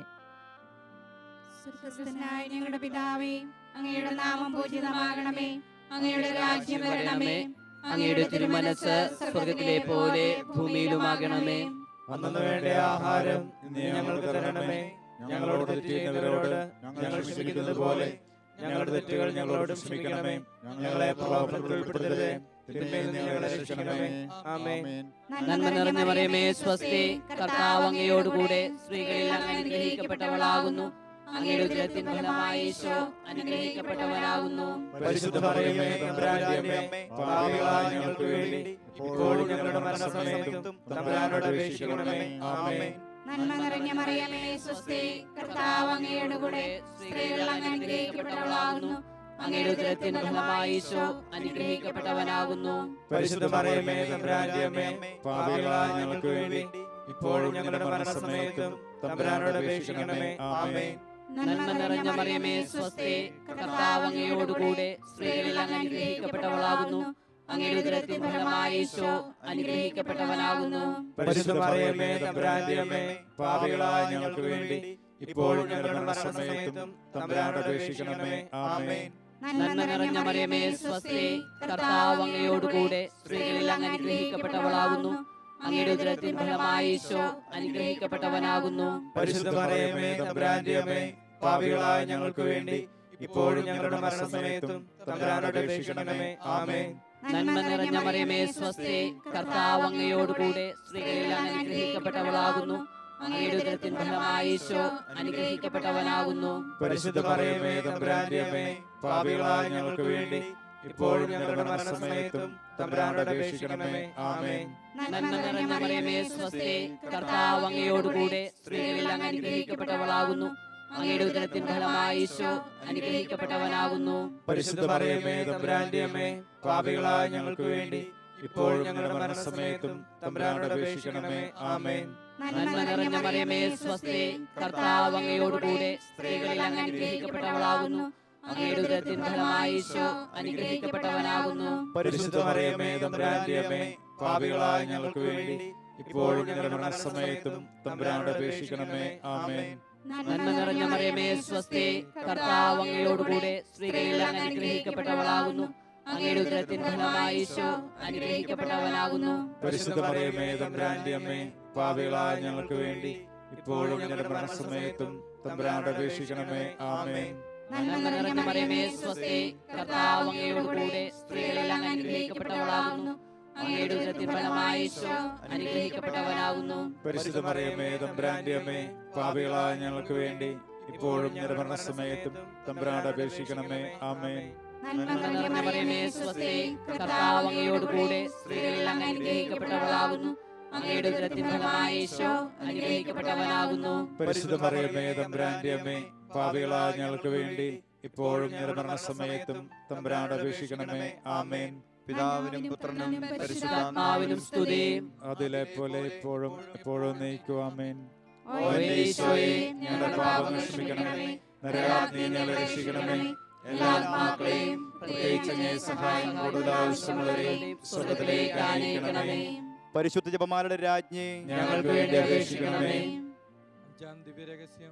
സ്വർഗ്ഗസ്ഥനായ ഞങ്ങളുടെ പിതാവേ, അങ്ങയുടെ നാമം പൂജിതമാകണമേ, അങ്ങയുടെ രാജ്യം വരണമേ, അങ്ങയുടെ തിരുമനസ് സ്വർഗത്തിലെ പോലെ ഭൂമിയിലുമാകണമേ. അന്നു വേണ്ട ആഹാരം ഇന്ന് ഞങ്ങൾക്ക് തരണമേ. ഞങ്ങളോട് തെറ്റ് ചെയ്യുന്നവരോട് ഞങ്ങൾ ക്ഷമിക്കുന്നത് പോലെ ഞങ്ങളുടെ തെറ്റുകൾ ഞങ്ങളോട് ക്ഷമിക്കണമേ. ഞങ്ങളെ പ്രലോഭനത്തിൽ ഉൾപ്പെടുത്തരുതേ, തിന്മയിൽ നിന്ന് ഞങ്ങളെ രക്ഷിക്കണമേ. ആമേൻ. നന്മ നിറഞ്ഞ മറിയമേ, സ്വസ്തി, കർത്താവ് അങ്ങയോടുകൂടെ സ്ത്രീകളിൽ അങ്ങ് അനുഗ്രഹിക്കപ്പെട്ടവളാകുന്നു. അങ്ങയുടെ ഉദരത്തിൻ ഫലമായി ഈശോ അനുഗ്രഹിക്കപ്പെട്ടവനാകുന്നു. പരിശുദ്ധ മറിയമേ, തമ്പുരാന്റെ അമ്മേ, പാപികളായ ഞങ്ങൾക്ക് വേണ്ടി ഇപ്പോഴും ഞങ്ങളുടെ മരണസമയത്തും തമ്പുരാനോട് അപേക്ഷിക്കണമേ. ആമേൻ. നന്മ നിറഞ്ഞ മറിയമേ, സ്വസ്തി, കർത്താവ് അങ്ങയുടെ കൂടെ സ്ത്രീകൾ അങ്ങ് അനുഗ്രഹിക്കപ്പെട്ടവളാകുന്നു. അങ്ങയുടെ ഉദരത്തിൻ ഫലമായി ഈശോ അനുഗ്രഹിക്കപ്പെട്ടവനാകുന്നു. പരിശുദ്ധ മറിയമേ, തമ്പുരാന്റെ അമ്മേ, പാപികളായ ഞങ്ങൾക്ക് വേണ്ടി ഇപ്പോഴും ഞങ്ങളുടെ മരണസമയത്തും തമ്പുരാനോട് അപേക്ഷിക്കണമേ. ആമേൻ. നന്മ നിറഞ്ഞ മറിയമേ, സ്വസ്തി, കർത്താവ് അങ്ങയോടുകൂടെ സ്ത്രീകളിൽ അങ്ങ് അനുഗ്രഹിക്കപ്പെട്ടവളാകുന്നു. അങ്ങയുടെ ഉദരത്തിൻ ഫലമായി ഈശോ അനുഗ്രഹിക്കപ്പെട്ടവനാകുന്നു. പരിശുദ്ധ മറിയമേ, തമ്പുരാന്റെ അമ്മേ, പാപികളായ ഞങ്ങൾക്ക് വേണ്ടി ഇപ്പോഴും ഞങ്ങളുടെ മരണസമയത്തും തമ്പുരാനോട് അപേക്ഷിക്കണമേ. ആമേൻ. നന്മ നിറഞ്ഞ മറിയമേ, സ്വസ്തി, കർത്താവ് അങ്ങയോടുകൂടെ സ്ത്രീകളിൽ അങ്ങ് അനുഗ്രഹിക്കപ്പെട്ടവളാകുന്നു. അങ്ങയുടെ ഉദരത്തിൻ ഫലമായി ഈശോ അനുഗ്രഹിക്കപ്പെട്ടവനാകുന്നു. പരിശുദ്ധ മറിയമേ, തമ്പുരാന്റെ അമ്മേ, പാപികളായ ഞങ്ങൾക്ക് വേണ്ടി ഇപ്പോഴും ഞങ്ങളുടെ മരണസമയത്തും തമ്പുരാനോട് അപേക്ഷിക്കണമേ. ആമേൻ. നന്മ നിറഞ്ഞ മറിയമേ, സ്വസ്തി, കർത്താവ് അങ്ങയോടുകൂടെ സ്ത്രീകളിൽ അങ്ങ് അനുഗ്രഹിക്കപ്പെട്ടവളാകുന്നു. അങ്ങയുടെ ഉദരത്തിൻ ഫലമായി ഈശോ അനുഗ്രഹിക്കപ്പെട്ടവനാകുന്നു. പരിശുദ്ധ മറിയമേ, തമ്പുരാന്റെ അമ്മേ, പാപികളായ ഞങ്ങൾക്ക് വേണ്ടി ഇപ്പോഴും ഞങ്ങളുടെ മരണസമയത്തും തമ്പുരാനോട് അപേക്ഷിക്കണമേ. ആമേൻ. നന്മ നിറഞ്ഞ മറിയമേ, സ്വസ്തി, കർത്താവ് അങ്ങയോടുകൂടെ സ്ത്രീകളിൽ അങ്ങ് അനുഗ്രഹിക്കപ്പെട്ടവളാകുന്നു. അങ്ങയുടെ ഉദരത്തിൻ ഫലമായി ഈശോ അനുഗ്രഹിക്കപ്പെട്ടവനാകുന്നു. പരിശുദ്ധ മറിയമേ, തമ്പുരാന്റെ അമ്മേ, പാപികളായ ഞങ്ങൾക്ക് വേണ്ടി ഇപ്പോഴും ഞങ്ങളുടെ മരണസമയത്തും തമ്പുരാനോട് അപേക്ഷിക്കണമേ. ആമേൻ. നന്മ നിറഞ്ഞ മറിയമേ, സ്വസ്തി, കർത്താവ് അങ്ങയോടുകൂടെ സ്ത്രീകളിൽ അങ്ങ് അനുഗ്രഹിക്കപ്പെട്ടവളാകുന്നു. അങ്ങയുടെ ഉദരത്തിൻ ഫലമായി ഈശോ അനുഗ്രഹിക്കപ്പെട്ടവനാകുന്നു. പരിശുദ്ധ മറിയമേ, തമ്പുരാന്റെ അമ്മേ, പാപികളായ ഞങ്ങൾക്ക് വേണ്ടി ഇപ്പോഴും ഞങ്ങളുടെ മരണസമയത്തും തമ്പുരാനോട് അപേക്ഷിക്കണമേ. ആമേൻ. നന്മ നിറഞ്ഞ മറിയമേ, സ്വസ്തി, കർത്താവ് അങ്ങയോടുകൂടെ സ്ത്രീകളിൽ അങ്ങ് അനുഗ്രഹിക്കപ്പെട്ടവളാകുന്നു. അങ്ങയുടെ ഉദരത്തിൻ ഫലമായി ഈശോ അനുഗ്രഹിക്കപ്പെട്ടവനാകുന്നു. പരിശുദ്ധ മറിയമേ, തമ്പുരാന്റെ അമ്മേ, പാപികളായ ഞങ്ങൾക്ക് വേണ്ടി ഇപ്പോഴും ഞങ്ങളുടെ മരണസമയത്തും തമ്പുരാനോട് അപേക്ഷിക്കണമേ. ആമേൻ. നന്മ നിറഞ്ഞ മറിയമേ, സ്വസ്തി, കർത്താവ് അങ്ങയോടുകൂടെ സ്ത്രീകളിൽ അങ്ങ് അനുഗ്രഹിക്കപ്പെട്ടവളാകുന്നു. അങ്ങയുടെ ഉദരത്തിൻ ഫലമായി ഈശോ അനുഗ്രഹിക്കപ്പെട്ടവനാകുന്നു. പരിശുദ്ധ മറിയമേ, തമ്പുരാന്റെ അമ്മേ, പാപികളായ ഞങ്ങൾക്ക് വേണ്ടി ഇപ്പോഴും ഞങ്ങളുടെ മരണസമയത്തും തമ്പുരാനോട് അപേക്ഷിക്കണമേ. ആമേൻ. നന്മ നിറഞ്ഞ മറിയമേ, സ്വസ്തി, കർത്താവ് അങ്ങയോടുകൂടെ സ്ത്രീകളിൽ അങ്ങ് അനുഗ്രഹിക്കപ്പെട്ടവളാകുന്നു. അങ്ങയുടെ ഉദരത്തിൻ ഫലമായി ഈശോ അനുഗ്രഹിക്കപ്പെട്ടവനാകുന്നു. പരിശുദ്ധ മറിയമേ, തമ്പുരാന്റെ അമ്മേ, പാപികളായ ഞങ്ങൾക്ക് വേണ്ടി ഇപ്പോഴും ഞങ്ങളുടെ മരണസമയത്തും തമ്പുരാനോട് അപേക്ഷിക്കണമേ. ആമേൻ. പിതാവിനും പുത്രനും പരിശുദ്ധാത്മാവിനും സ്തുതി. അതിലെ പോലെ ഇപ്പോഴും എപ്പോഴും നയിക്കും. ആമേൻ. ഓ എന്റെ ഈശോയെ, ഞങ്ങളുടെ പാപങ്ങൾ ക്ഷമിക്കണമേ, നരകാഗ്നിയിൽ നിന്ന് ഞങ്ങളെ രക്ഷിക്കണമേ. എല്ലാ ആത്മാക്കളെയും പ്രത്യേകിച്ച് അങ്ങേ സഹായം കൂടുതൽ ആവശ്യമുള്ളവരെയും സ്വർഗ്ഗത്തിലേക്ക് ആനയിക്കണമേ. പരിശുദ്ധ ജപമാലയുടെ രാജ്ഞി, ഞങ്ങൾക്ക് വേണ്ടി അപേക്ഷിക്കണമേ. അഞ്ചാം ദിവ്യരഹസ്യം,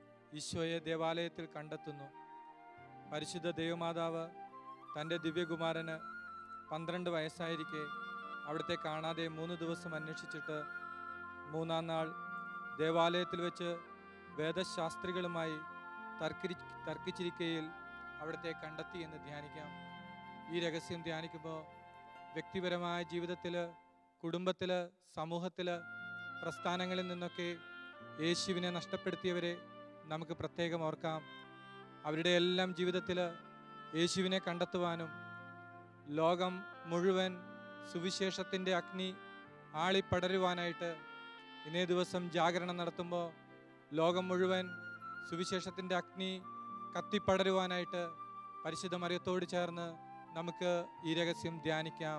ഈശോയെ ദേവാലയത്തിൽ കണ്ടെത്തുന്നു. പരിശുദ്ധ ദൈവമാതാവ് തൻ്റെ ദിവ്യകുമാരന് പന്ത്രണ്ട് വയസ്സായിരിക്കെ അവിടുത്തെ കാണാതെ മൂന്ന് ദിവസം അന്വേഷിച്ചിട്ട് മൂന്നാം നാൾ ദേവാലയത്തിൽ വെച്ച് വേദശാസ്ത്രികളുമായി തർക്കി തർക്കിച്ചിരിക്കയിൽ അവിടുത്തെ കണ്ടെത്തി എന്ന് ധ്യാനിക്കാം. ഈ രഹസ്യം ധ്യാനിക്കുമ്പോൾ വ്യക്തിപരമായ ജീവിതത്തിൽ, കുടുംബത്തിൽ, സമൂഹത്തിൽ, പ്രസ്ഥാനങ്ങളിൽ നിന്നൊക്കെ യേശുവിനെ നഷ്ടപ്പെടുത്തിയവരെ നമുക്ക് പ്രത്യേകം ഓർക്കാം. അവരുടെ എല്ലാം ജീവിതത്തിൽ യേശുവിനെ കണ്ടെത്തുവാനും ലോകം മുഴുവൻ സുവിശേഷത്തിൻ്റെ അഗ്നി ആളിപ്പടരുവാനായിട്ട് ഇന്നേ ദിവസം ജാഗരണം നടത്തുമ്പോൾ ലോകം മുഴുവൻ സുവിശേഷത്തിൻ്റെ അഗ്നി കത്തിപ്പടരുവാനായിട്ട് പരിശുദ്ധ മറിയത്തോട് ചേർന്ന് നമുക്ക് ഈ രഹസ്യം ധ്യാനിക്കാം.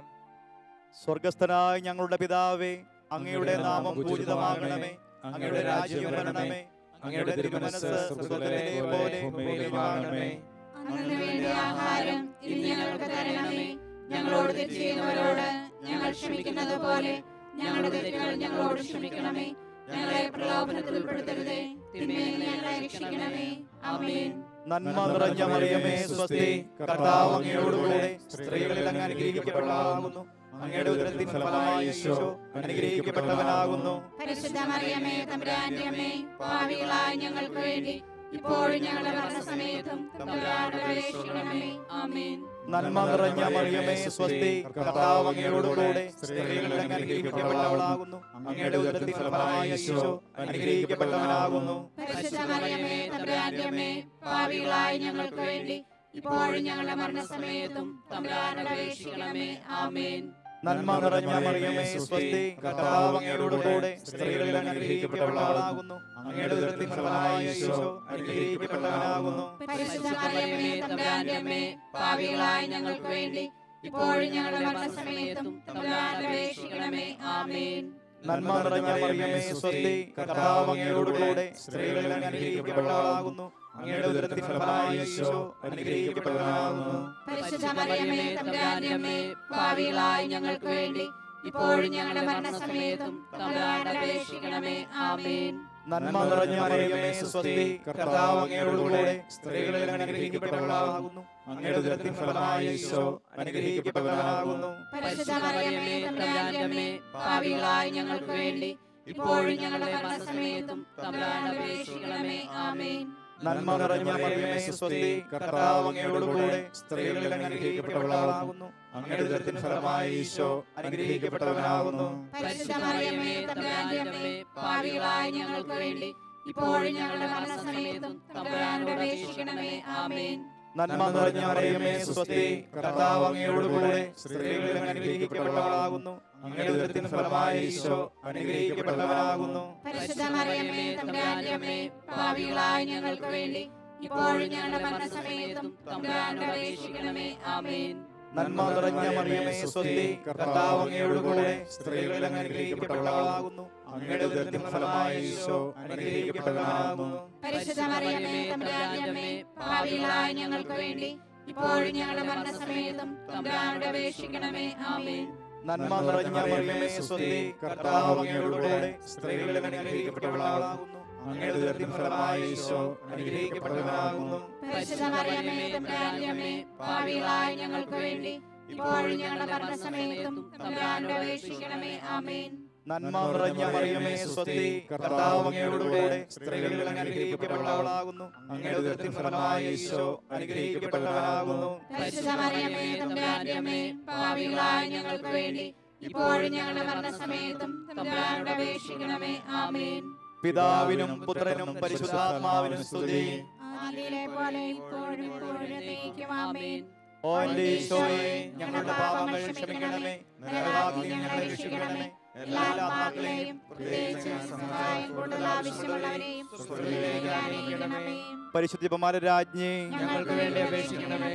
സ്വർഗസ്ഥനായ ഞങ്ങളുടെ പിതാവേ, അങ്ങയുടെ നാമം പൂജിതമാകണമേ, അങ്ങയുടെ രാജ്യം വരണമേ, അങ്ങയുടെ തിരുമനസ്സ് സ്വർഗ്ഗത്തിലെ പോലെ ഭൂമിയിലുമാകണമേ. അന്നു വേണ്ട ആഹാരം ഇന്ന് ഞങ്ങൾക്ക് തരണമേ. ഞങ്ങളോട് തെറ്റ് ചെയ്യുന്നവരോട് ഞങ്ങൾ ക്ഷമിക്കുന്നത് പോലെ ഞങ്ങളുടെ തെറ്റുകൾ ഞങ്ങളോട് ക്ഷമിക്കണമേ. ഞങ്ങളെ പ്രലോഭനത്തിൽ ഉൾപ്പെടുത്തരുതേ, തിന്മയിൽ നിന്ന് ഞങ്ങളെ രക്ഷിക്കണമേ. ആമേൻ. നന്മ നിറഞ്ഞ മറിയമേ, സ്വസ്തി, കർത്താവ് അങ്ങയോടുകൂടെ സ്ത്രീകളിൽ അങ്ങ് അനുഗ്രഹിക്കപ്പെട്ടവളാകുന്നു. അങ്ങയുടെ ഉദരത്തിൻ ഫലമായി ഈശോ അനുഗ്രഹിക്കപ്പെട്ടവനാകുന്നു. പരിശുദ്ധ മറിയമേ, തമ്പുരാന്റെ അമ്മേ, പാപികളായ ഞങ്ങൾക്ക് വേണ്ടി ഇപ്പോഴും ഞങ്ങളുടെ മരണസമയത്തും തമ്പുരാനോട് അപേക്ഷിക്കണമേ. ആമേൻ. നന്മ നിറഞ്ഞ മറിയമേ, സ്വസ്തി, കർത്താവ് അങ്ങയോടുകൂടെ സ്ത്രീകളിൽ അങ്ങ് അനുഗ്രഹിക്കപ്പെട്ടവളാകുന്നു. അങ്ങയുടെ ഉദരത്തിൻ ഫലമായി ഈശോ അനുഗ്രഹിക്കപ്പെട്ടവനാകുന്നു. പരിശുദ്ധ മറിയമേ, തമ്പുരാന്റെ അമ്മേ, പാപികളായ ഞങ്ങൾക്ക് വേണ്ടി ഇപ്പോഴും ഞങ്ങളുടെ മരണസമയത്തും തമ്പുരാനോട് അപേക്ഷിക്കണമേ. ആമേൻ. നന്മ നിറഞ്ഞ മറിയമേ, സ്വസ്തി, കർത്താവ് അങ്ങയോടുകൂടെ സ്ത്രീകളിൽ അങ്ങ് അനുഗ്രഹിക്കപ്പെട്ടവളാകുന്നു. അങ്ങയുടെ ഉദരത്തിൻ ഫലമായി ഈശോ അനുഗ്രഹിക്കപ്പെട്ടവനാകുന്നു. പരിശുദ്ധ മറിയമേ, തമ്പുരാന്റെ അമ്മേ, പാപികളായ ഞങ്ങൾക്ക് വേണ്ടി ഇപ്പോഴും ഞങ്ങളുടെ മരണസമയത്തും തമ്പുരാനോട് അപേക്ഷിക്കണമേ. ആമേൻ. നന്മ നിറഞ്ഞ മറിയമേ, സ്വസ്തി, കർത്താവ് അങ്ങയോടുകൂടെ സ്ത്രീകളിൽ അങ്ങ് അനുഗ്രഹിക്കപ്പെട്ടവളാകുന്നു. അങ്ങയുടെ ഉദരത്തിൻ ഫലമായി ഈശോ അനുഗ്രഹിക്കപ്പെട്ടവനാകുന്നു. പരിശുദ്ധ മറിയമേ, തമ്പുരാന്റെ അമ്മേ, പാപികളായ ഞങ്ങൾക്ക് വേണ്ടി ഇപ്പോഴും ഞങ്ങളുടെ മരണസമയത്തും തമ്പുരാനോട് അപേക്ഷിക്കണമേ. ആമേൻ. നന്മ നിറഞ്ഞ മറിയമേ, സ്വസ്തി, കർത്താവ് അങ്ങയോടുകൂടെ സ്ത്രീകളിൽ അങ്ങ് അനുഗ്രഹിക്കപ്പെട്ടവളാകുന്നു. അങ്ങയുടെ ഉദരത്തിൻ ഫലമായി ഈശോ അനുഗ്രഹിക്കപ്പെട്ടവനാകുന്നു. പരിശുദ്ധ മറിയമേ, തമ്പുരാന്റെ അമ്മേ, പാപികളായ ഞങ്ങൾക്ക് വേണ്ടി ഇപ്പോഴും ഞങ്ങളുടെ മരണസമയത്തും തമ്പുരാനോട് അപേക്ഷിക്കണമേ. ആമേൻ. നന്മ നിറഞ്ഞ മറിയമേ, സ്വസ്തി, കർത്താവ് അങ്ങയോടുകൂടെ സ്ത്രീകളിൽ അങ്ങ് അനുഗ്രഹിക്കപ്പെട്ടവളാകുന്നു. അങ്ങയുടെ ഉദരത്തിൻ ഫലമായി ഈശോ അനുഗ്രഹിക്കപ്പെട്ടവനാകുന്നു. പരിശുദ്ധ മറിയമേ, തമ്പുരാന്റെ അമ്മേ, പാപികളായ ഞങ്ങൾക്ക് വേണ്ടി ഇപ്പോഴും ഞങ്ങളുടെ മരണസമയത്തും തമ്പുരാനോട് അപേക്ഷിക്കണമേ. ആമേൻ. നന്മ നിറഞ്ഞ മറിയമേ, സ്വസ്തി, കർത്താവ് അങ്ങയോടുകൂടെ സ്ത്രീകളിൽ അങ്ങ് അനുഗ്രഹിക്കപ്പെട്ടവളാകുന്നു. അങ്ങയുടെ ഉദരത്തിൻ ഫലമായി ഈശോ അനുഗ്രഹിക്കപ്പെട്ടവനാകുന്നു. പരിശുദ്ധ മറിയമേ, തമ്പുരാന്റെ അമ്മേ, പാപികളായ ഞങ്ങൾക്ക് വേണ്ടി ഇപ്പോഴും ഞങ്ങളുടെ മരണസമയത്തും തമ്പുരാനോട് അപേക്ഷിക്കണമേ. ആമേൻ. നന്മ നിറഞ്ഞ മറിയമേ, സ്വസ്തി, കർത്താവ് അങ്ങയോടുകൂടെ സ്ത്രീകളിൽ അങ്ങ് അനുഗ്രഹിക്കപ്പെട്ടവളാകുന്നു. അങ്ങയുടെ ഉദരത്തിൻ ഫലമായി ഈശോ അനുഗ്രഹിക്കപ്പെട്ടവനാകുന്നു. പരിശുദ്ധ മറിയമേ, തമ്പുരാന്റെ അമ്മേ, പാപികളായ ഞങ്ങൾക്ക് വേണ്ടി ഇപ്പോഴും ഞങ്ങളുടെ മരണസമയത്തും തമ്പുരാനോട് അപേക്ഷിക്കണമേ. ആമേൻ. നന്മ നിറഞ്ഞ മറിയമേ, സ്വസ്തി, കർത്താവ് അങ്ങയോടുകൂടെ സ്ത്രീകളിൽ അങ്ങ് അനുഗ്രഹിക്കപ്പെട്ടവളാകുന്നു. അങ്ങയുടെ ഉദരത്തിൻ ഫലമായി ഈശോ അനുഗ്രഹിക്കപ്പെട്ടവനാകുന്നു. പരിശുദ്ധ മറിയമേ, തമ്പുരാന്റെ അമ്മേ, പാപികളായ ഞങ്ങൾക്ക് വേണ്ടി ഇപ്പോഴും ഞങ്ങളുടെ മരണസമയത്തും തമ്പുരാനോട് അപേക്ഷിക്കണമേ. ആമേൻ. നന്മ നിറഞ്ഞ മറിയമേ, സ്വസ്തി, കർത്താവ് അങ്ങയോടുകൂടെ സ്ത്രീകളിൽ അങ്ങ് അനുഗ്രഹിക്കപ്പെട്ടവളാകുന്നു. അങ്ങയുടെ ഉദരത്തിൻ ഫലമായി ഈശോ അനുഗ്രഹിക്കപ്പെട്ടവനാകുന്നു. പരിശുദ്ധ മറിയമേ, തമ്പുരാന്റെ അമ്മേ, പാപികളായ ഞങ്ങൾക്ക് വേണ്ടി ഇപ്പോഴും ഞങ്ങളുടെ മരണസമയത്തും തമ്പുരാനോട് അപേക്ഷിക്കണമേ. ആമേൻ. പിതാവിനും പുത്രനും പരിശുദ്ധാത്മാവിനും സ്തുതി. ആദിയിലെ പോലെ ഇപ്പോഴും എപ്പോഴും എന്നേക്കും. ആമേൻ. ഓ എന്റെ ഈശോയെ, ഞങ്ങളുടെ പാപങ്ങൾ ക്ഷമിക്കണമേ, നരകാഗ്നിയിൽ ഞങ്ങളെ രക്ഷിക്കണമേ. എല്ലാ ആത്മാക്കളെയും പ്രത്യേകിച്ച് സഹായം കൂടുതൽ ആവശ്യമുള്ളവരെയും സ്വർഗ്ഗത്തിലേക്ക് ആനയിക്കണമേ. പരിശുദ്ധ രാജ്ഞി, ഞങ്ങൾക്ക് വേണ്ടി അപേക്ഷിക്കണമേ.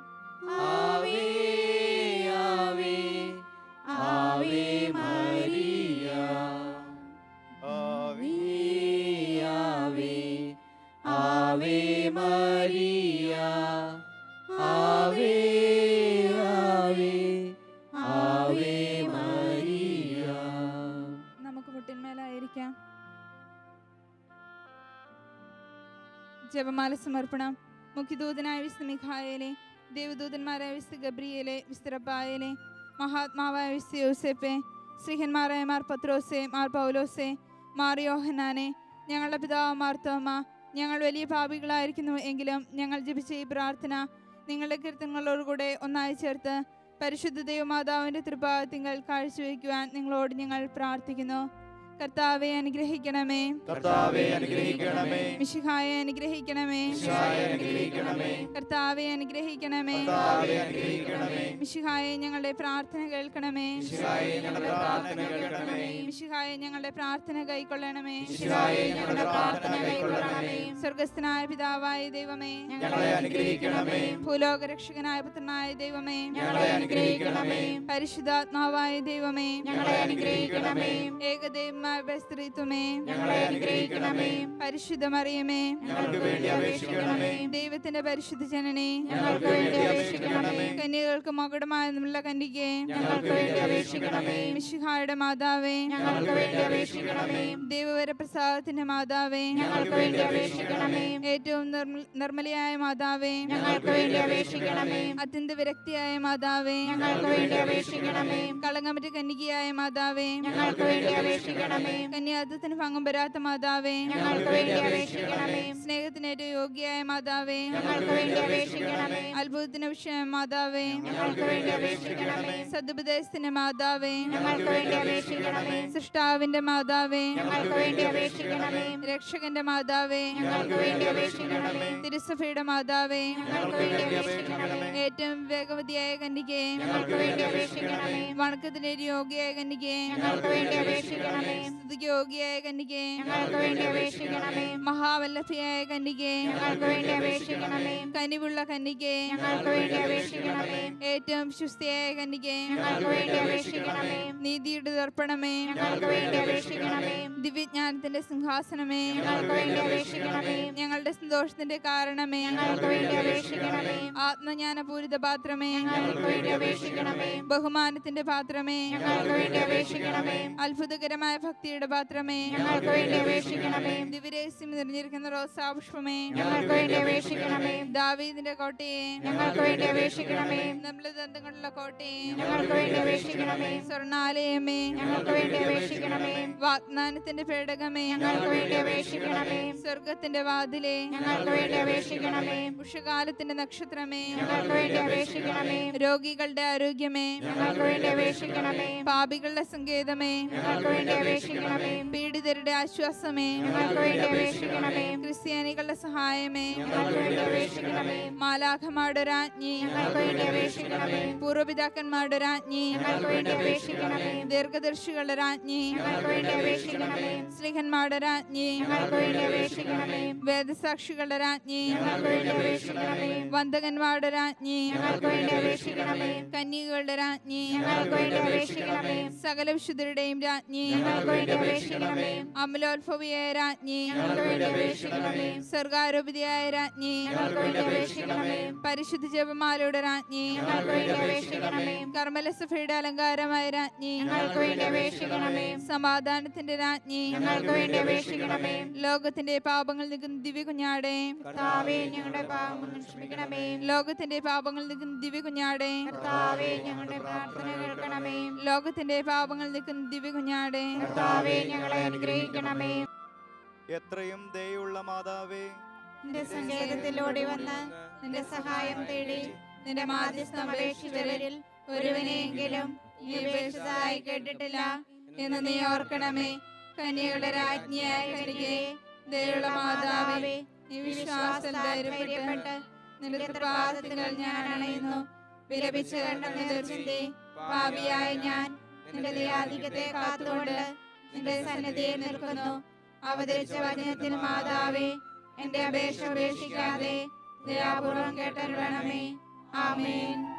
ആവേ ആവേ ആവേ മരിയ, ആവേ ആവേ ആവേ മരിയ, ആവേ ആവേ ആവേ മരിയ. നമുക്ക് മുട്ടിന്മേലായിരിക്കാം. ജപമാല സമർപ്പണം. മുഖ്യദൂതനായ വിശുദ്ധ മിഖായേലെ, ദേവദൂതന്മാരായ വിശുദ്ധ ഗബ്രിയേലെ, വിശുദ്ധ റബ്ബായേലെ, മഹാത്മാവായ വിശുദ്ധ യോസേപ്പെ, ശ്രീഹന്മാരായ മാർ പത്രോസെ, മാർ പൗലോസെ, മാർ യോഹന്നാനെ, ഞങ്ങളുടെ പിതാവ് മാർത്തോമ, ഞങ്ങൾ വലിയ പാപികളായിരിക്കുന്നു എങ്കിലും ഞങ്ങൾ ജപിച്ച ഈ പ്രാർത്ഥന നിങ്ങളുടെ കീർത്തനങ്ങളോടുകൂടെ ഒന്നായി ചേർത്ത് പരിശുദ്ധ ദൈവമാതാവിന്റെ തൃപാദത്തിങ്കൽ കാഴ്ചവെക്കുവാൻ നിങ്ങളോട് ഞങ്ങൾ പ്രാർത്ഥിക്കുന്നു. കർത്താവെ അനുഗ്രഹിക്കണമേ, കർത്താവെ അനുഗ്രഹിക്കണമേ, മിശിഹായെ അനുഗ്രഹിക്കണമേ, മിശിഹായെ അനുഗ്രഹിക്കണമേ, കർത്താവെ അനുഗ്രഹിക്കണമേ, കർത്താവെ അനുഗ്രഹിക്കണമേ, മിശിഹായെ ഞങ്ങളുടെ പ്രാർത്ഥന കേൾക്കണമേ, മിശിഹായെ ഞങ്ങളുടെ പ്രാർത്ഥന കേൾക്കണമേ, മിശിഹായെ ഞങ്ങളുടെ പ്രാർത്ഥന കൈക്കൊള്ളണമേ, മിശിഹായെ ഞങ്ങളുടെ പ്രാർത്ഥന കൈക്കൊള്ളണമേ. സ്വർഗസ്ഥനായ പിതാവായ ദൈവമേ, ഞങ്ങളെ അനുഗ്രഹിക്കണമേ, ഭൂലോക രക്ഷകനായ പുത്രനായ ദൈവമേ, ഞങ്ങളെ അനുഗ്രഹിക്കണമേ, പരിശുദ്ധാത്മാവായ ദൈവമേ, ഞങ്ങളെ അനുഗ്രഹിക്കണമേ, ഏകദൈവമായ സ്ത്രീത്വമേ, ഞങ്ങളെ അനുഗ്രഹിക്കണമേ, പരിശുദ്ധ മറിയമേ, ഞങ്ങൾക്ക് വേണ്ടി അപേക്ഷിക്കണമേ, ദൈവത്തിന്റെ പരിശുദ്ധ ജനനേ, ഞങ്ങൾക്ക് വേണ്ടി അപേക്ഷിക്കണമേ, കന്യകൾക്ക് മകുടമായ നമ്മുടെ കന്യകേ, ഞങ്ങൾക്ക് വേണ്ടി അപേക്ഷിക്കണമേ, മിശിഹായുടെ മാതാവേ, ഞങ്ങൾക്ക് വേണ്ടി അപേക്ഷിക്കണമേ, ദൈവവരപ്രസാദത്തിന്റെ മാതാവേ, ഞങ്ങൾക്ക് വേണ്ടി അപേക്ഷിക്കണമേ, ഏറ്റവും നിർമ്മ- നിർമ്മലയായ മാതാവേ, ഞങ്ങൾക്ക് വേണ്ടി അപേക്ഷിക്കണമേ, അത്യന്ത വിരക്തിയായ മാതാവേ, ഞങ്ങൾക്ക് വേണ്ടി അപേക്ഷിക്കണമേ, കളങ്കമറ്റ കന്യകയായ മാതാവേ, ഞങ്ങൾക്ക് വേണ്ടി അപേക്ഷിക്കണമേ, കന്യാത്വത്തിന് ഭംഗം വരാത്ത മാതാവേ, ഞങ്ങൾക്ക് വേണ്ടി അപേക്ഷിക്കണമേ, സ്നേഹത്തിന് ഏറ്റവും യോഗ്യയായ മാതാവേ, ഞങ്ങൾക്ക് വേണ്ടി അപേക്ഷിക്കണമേ, അത്ഭുതത്തിന് വിഷയം മാതാവേ, ഞങ്ങൾക്ക് വേണ്ടി അപേക്ഷിക്കണമേ, സദുപദേശത്തിന്റെ മാതാവേ, ഞങ്ങൾക്ക് വേണ്ടി അപേക്ഷിക്കണമേ, സൃഷ്ടാവിന്റെ മാതാവേ, ഞങ്ങൾക്ക് വേണ്ടി അപേക്ഷിക്കണമേ, രക്ഷകന്റെ മാതാവേ, ഞങ്ങൾക്ക് വേണ്ടി അപേക്ഷിക്കണമേ, തിരുസഭയുടെ മാതാവേ, ഞങ്ങൾക്ക് വേണ്ടി അപേക്ഷിക്കണമേ, ഏറ്റവും വേഗവതിയായ കന്യകേ, ഞങ്ങൾക്ക് വേണ്ടി അപേക്ഷിക്കണമേ, വണക്കത്തിന് ഒരു യോഗ്യയായ കന്യകേ, ഞങ്ങൾക്ക് വേണ്ടി അപേക്ഷിക്കണമേ, സ്തുതിക്ക് യോഗ്യയായ കന്യകേ, ഞങ്ങൾക്ക് വേണ്ടി അപേക്ഷിക്കണമേ, മഹാവല്ലഭയായ കന്യകേ, ഞങ്ങൾക്ക് വേണ്ടി അപേക്ഷിക്കണമേ, കനിവുള്ള കന്യകേ, ഞങ്ങൾക്ക് വേണ്ടി അപേക്ഷിക്കണമേ, ഏറ്റവും ശുസ്തിയായ കന്യകേ, ഞങ്ങൾക്ക് വേണ്ടി അപേക്ഷിക്കണമേ, നീതിയുടെ ദർപ്പണമേ, ഞങ്ങൾക്ക് വേണ്ടി അപേക്ഷിക്കണമേ, ദിവ്യജ്ഞാനത്തിന്റെ സിംഹാസനമേ, ഞങ്ങൾക്ക് വേണ്ടി അപേക്ഷിക്കണമേ, ഞങ്ങളുടെ സന്തോഷത്തിന്റെ കാരണമേ, ഞങ്ങൾക്ക് വേണ്ടി അപേക്ഷിക്കണമേ, ആത്മജ്ഞാനപൂരിത പാത്രമേ, ഞങ്ങൾക്ക് വേണ്ടി അപേക്ഷിക്കണമേ, ബഹുമാനത്തിന്റെ പാത്രമേ, ഞങ്ങൾക്ക് വേണ്ടി അപേക്ഷിക്കണമേ, അത്ഭുതകരമായ ഭക്തിയുടെ പാത്രമേ, ഞങ്ങൾക്ക് വേണ്ടി അപേക്ഷിക്കണമേ, ദിവ്യരഹസ്യം നിറഞ്ഞിരിക്കുന്ന റോസാപുഷ്പമേ, ഞങ്ങൾക്ക് വേണ്ടി അപേക്ഷിക്കണമേ, ദാവീദിന്റെ കോട്ടയെ, ഞങ്ങൾക്ക് വേണ്ടി അപേക്ഷിക്കണമേ, നമ്മുടെ ദന്തങ്ങളുള്ള കോട്ടയെ, ഞങ്ങൾക്ക് വേണ്ടി അപേക്ഷിക്കണമേ, സ്വർണാലയമേ, ഞങ്ങൾക്ക് വേണ്ടി അപേക്ഷിക്കണമേ, വാഗ്ദാനത്തിന്റെ പേടകമേ, ഞങ്ങൾക്ക് വേണ്ടി അപേക്ഷിക്കണമേ, സ്വർഗത്തിന്റെ വാതിലെ, ഞങ്ങൾക്ക് വേണ്ടി അപേക്ഷിക്കണമേ, ഉഷകാലത്തിന്റെ നക്ഷത്രമേ, ഞങ്ങൾക്ക് വേണ്ടി അപേക്ഷിക്കണമേ, രോഗികളുടെ ആരോഗ്യമേ, ഞങ്ങൾക്ക് വേണ്ടി അപേക്ഷിക്കണമേ, പാപികളുടെ സങ്കേതമേ, ഞങ്ങൾക്ക് വേണ്ടി അപേക്ഷിക്കണമേ, പീഡിതരുടെ ആശ്വാസമേ, ഞങ്ങൾക്ക് വേണ്ടി അപേക്ഷിക്കണമേ, ക്രിസ്ത്യാനികളുടെ സഹായമേ, ഞങ്ങൾക്ക് വേണ്ടി അപേക്ഷിക്കണമേ, മാലാഖമാരുടെ രാജ്ഞി, ഞങ്ങൾക്ക് വേണ്ടി അപേക്ഷിക്കണമേ, പൂർവ്വപിതാക്കന്മാരുടെ രാജ്ഞി, ഞങ്ങൾക്ക് വേണ്ടി അപേക്ഷിക്കണമേ, ദീർഘദർശികളുടെ രാജ്ഞി, ഞങ്ങൾക്ക് വേണ്ടി അപേക്ഷിക്കണമേ, സ്ലിഹന്മാരുടെ രാജ്ഞി, ഞങ്ങൾക്ക് വേണ്ടി അപേക്ഷിക്കണമേ, വേദസാക്ഷികളുടെ രാജ്ഞി, ഞങ്ങൾക്ക് വേണ്ടി അപേക്ഷിക്കണമേ, വന്ദകന്മാരുടെ രാജ്ഞി, ഞങ്ങൾക്ക് വേണ്ടി അപേക്ഷിക്കണമേ, കന്യകകളുടെ രാജ്ഞി, ഞങ്ങൾക്ക് വേണ്ടി അപേക്ഷിക്കണമേ, സകല വിശുദ്ധരുടെയും രാജ്ഞി, ഞങ്ങൾക്ക് വേണ്ടി അപേക്ഷിക്കണമേ, അമലോത്ഭവിയായ രാജ്ഞി, ഞങ്ങൾക്ക് വേണ്ടി അപേക്ഷിക്കണമേ, സ്വർഗാരോപിതയായ രാജ്ഞി, ഞങ്ങൾക്ക് വേണ്ടി അപേക്ഷിക്കണമേ, പരിശുദ്ധ ജപമാലയുടെ രാജ്ഞി, ഞങ്ങൾക്ക് വേണ്ടി അപേക്ഷിക്കണമേ, കർമ്മലസഭയുടെ അലങ്കാരമായ രാജ്ഞി, ഞങ്ങൾക്ക് വേണ്ടി അപേക്ഷിക്കണമേ, സമാധാനത്തിന്റെ രാജ്ഞി, ഞങ്ങൾക്ക് വേണ്ടി അപേക്ഷിക്കണമേ, ലോകത്തിന്റെ പാപങ്ങൾ നീക്കുന്ന ദിവ്യ കുഞ്ഞാടെ, കർത്താവേ ഞങ്ങളുടെ പാപങ്ങൾ ക്ഷമിക്കണമേ. ലോകത്തിന്റെ പാപങ്ങൾ നീക്കുന്ന ദിവ്യ കുഞ്ഞാടെ, കർത്താവേ ഞങ്ങളുടെ പ്രാർത്ഥന കേൾക്കണമേ. ലോകത്തിന്റെ പാപങ്ങൾ നീക്കുന്ന ദിവ്യ കുഞ്ഞാടെ, കർത്താവേ ഞങ്ങളെ അനുഗ്രഹിക്കണമേ. എത്രയും ദയുള്ള മാതാവേ, നിന്റെ സങ്കേതത്തിലൂടെ വന്ന് നിന്റെ സഹായം തേടി നിന്റെ മാധ്യസ്ഥം അപേക്ഷിച്ചവരിൽ ഒരുവനെയെങ്കിലും നീ അപേക്ഷിച്ചതായി കേട്ടിട്ടില്ല എന്ന് നീ ഓർക്കണമേ. കന്യകളുടെ രാജ്ഞിയായ കന്യകേ, ദയുള്ള മാതാവേ, ഈ വിശ്വാസത്തിൽ ധൈര്യപ്പെട്ട് നിന്റെ തൃപാദത്തിങ്കൽ ഞാൻ അണയുന്നു. വിലപിച്ച കണ്ണം നിലച്ചിന്തി പാപിയായ ഞാൻ നിന്റെ ദയാധിക്യത്തെ കാത്തുകൊണ്ട് നിന്റെ സന്നിധിയിൽ നിൽക്കുന്നു. അവതരിച്ച വചനത്തിൽ മാതാവേ, എന്റെ അപേക്ഷ ഉപേക്ഷിക്കാതെ ദയാപൂർവം കേട്ടരുളണമേ. ആമേൻ.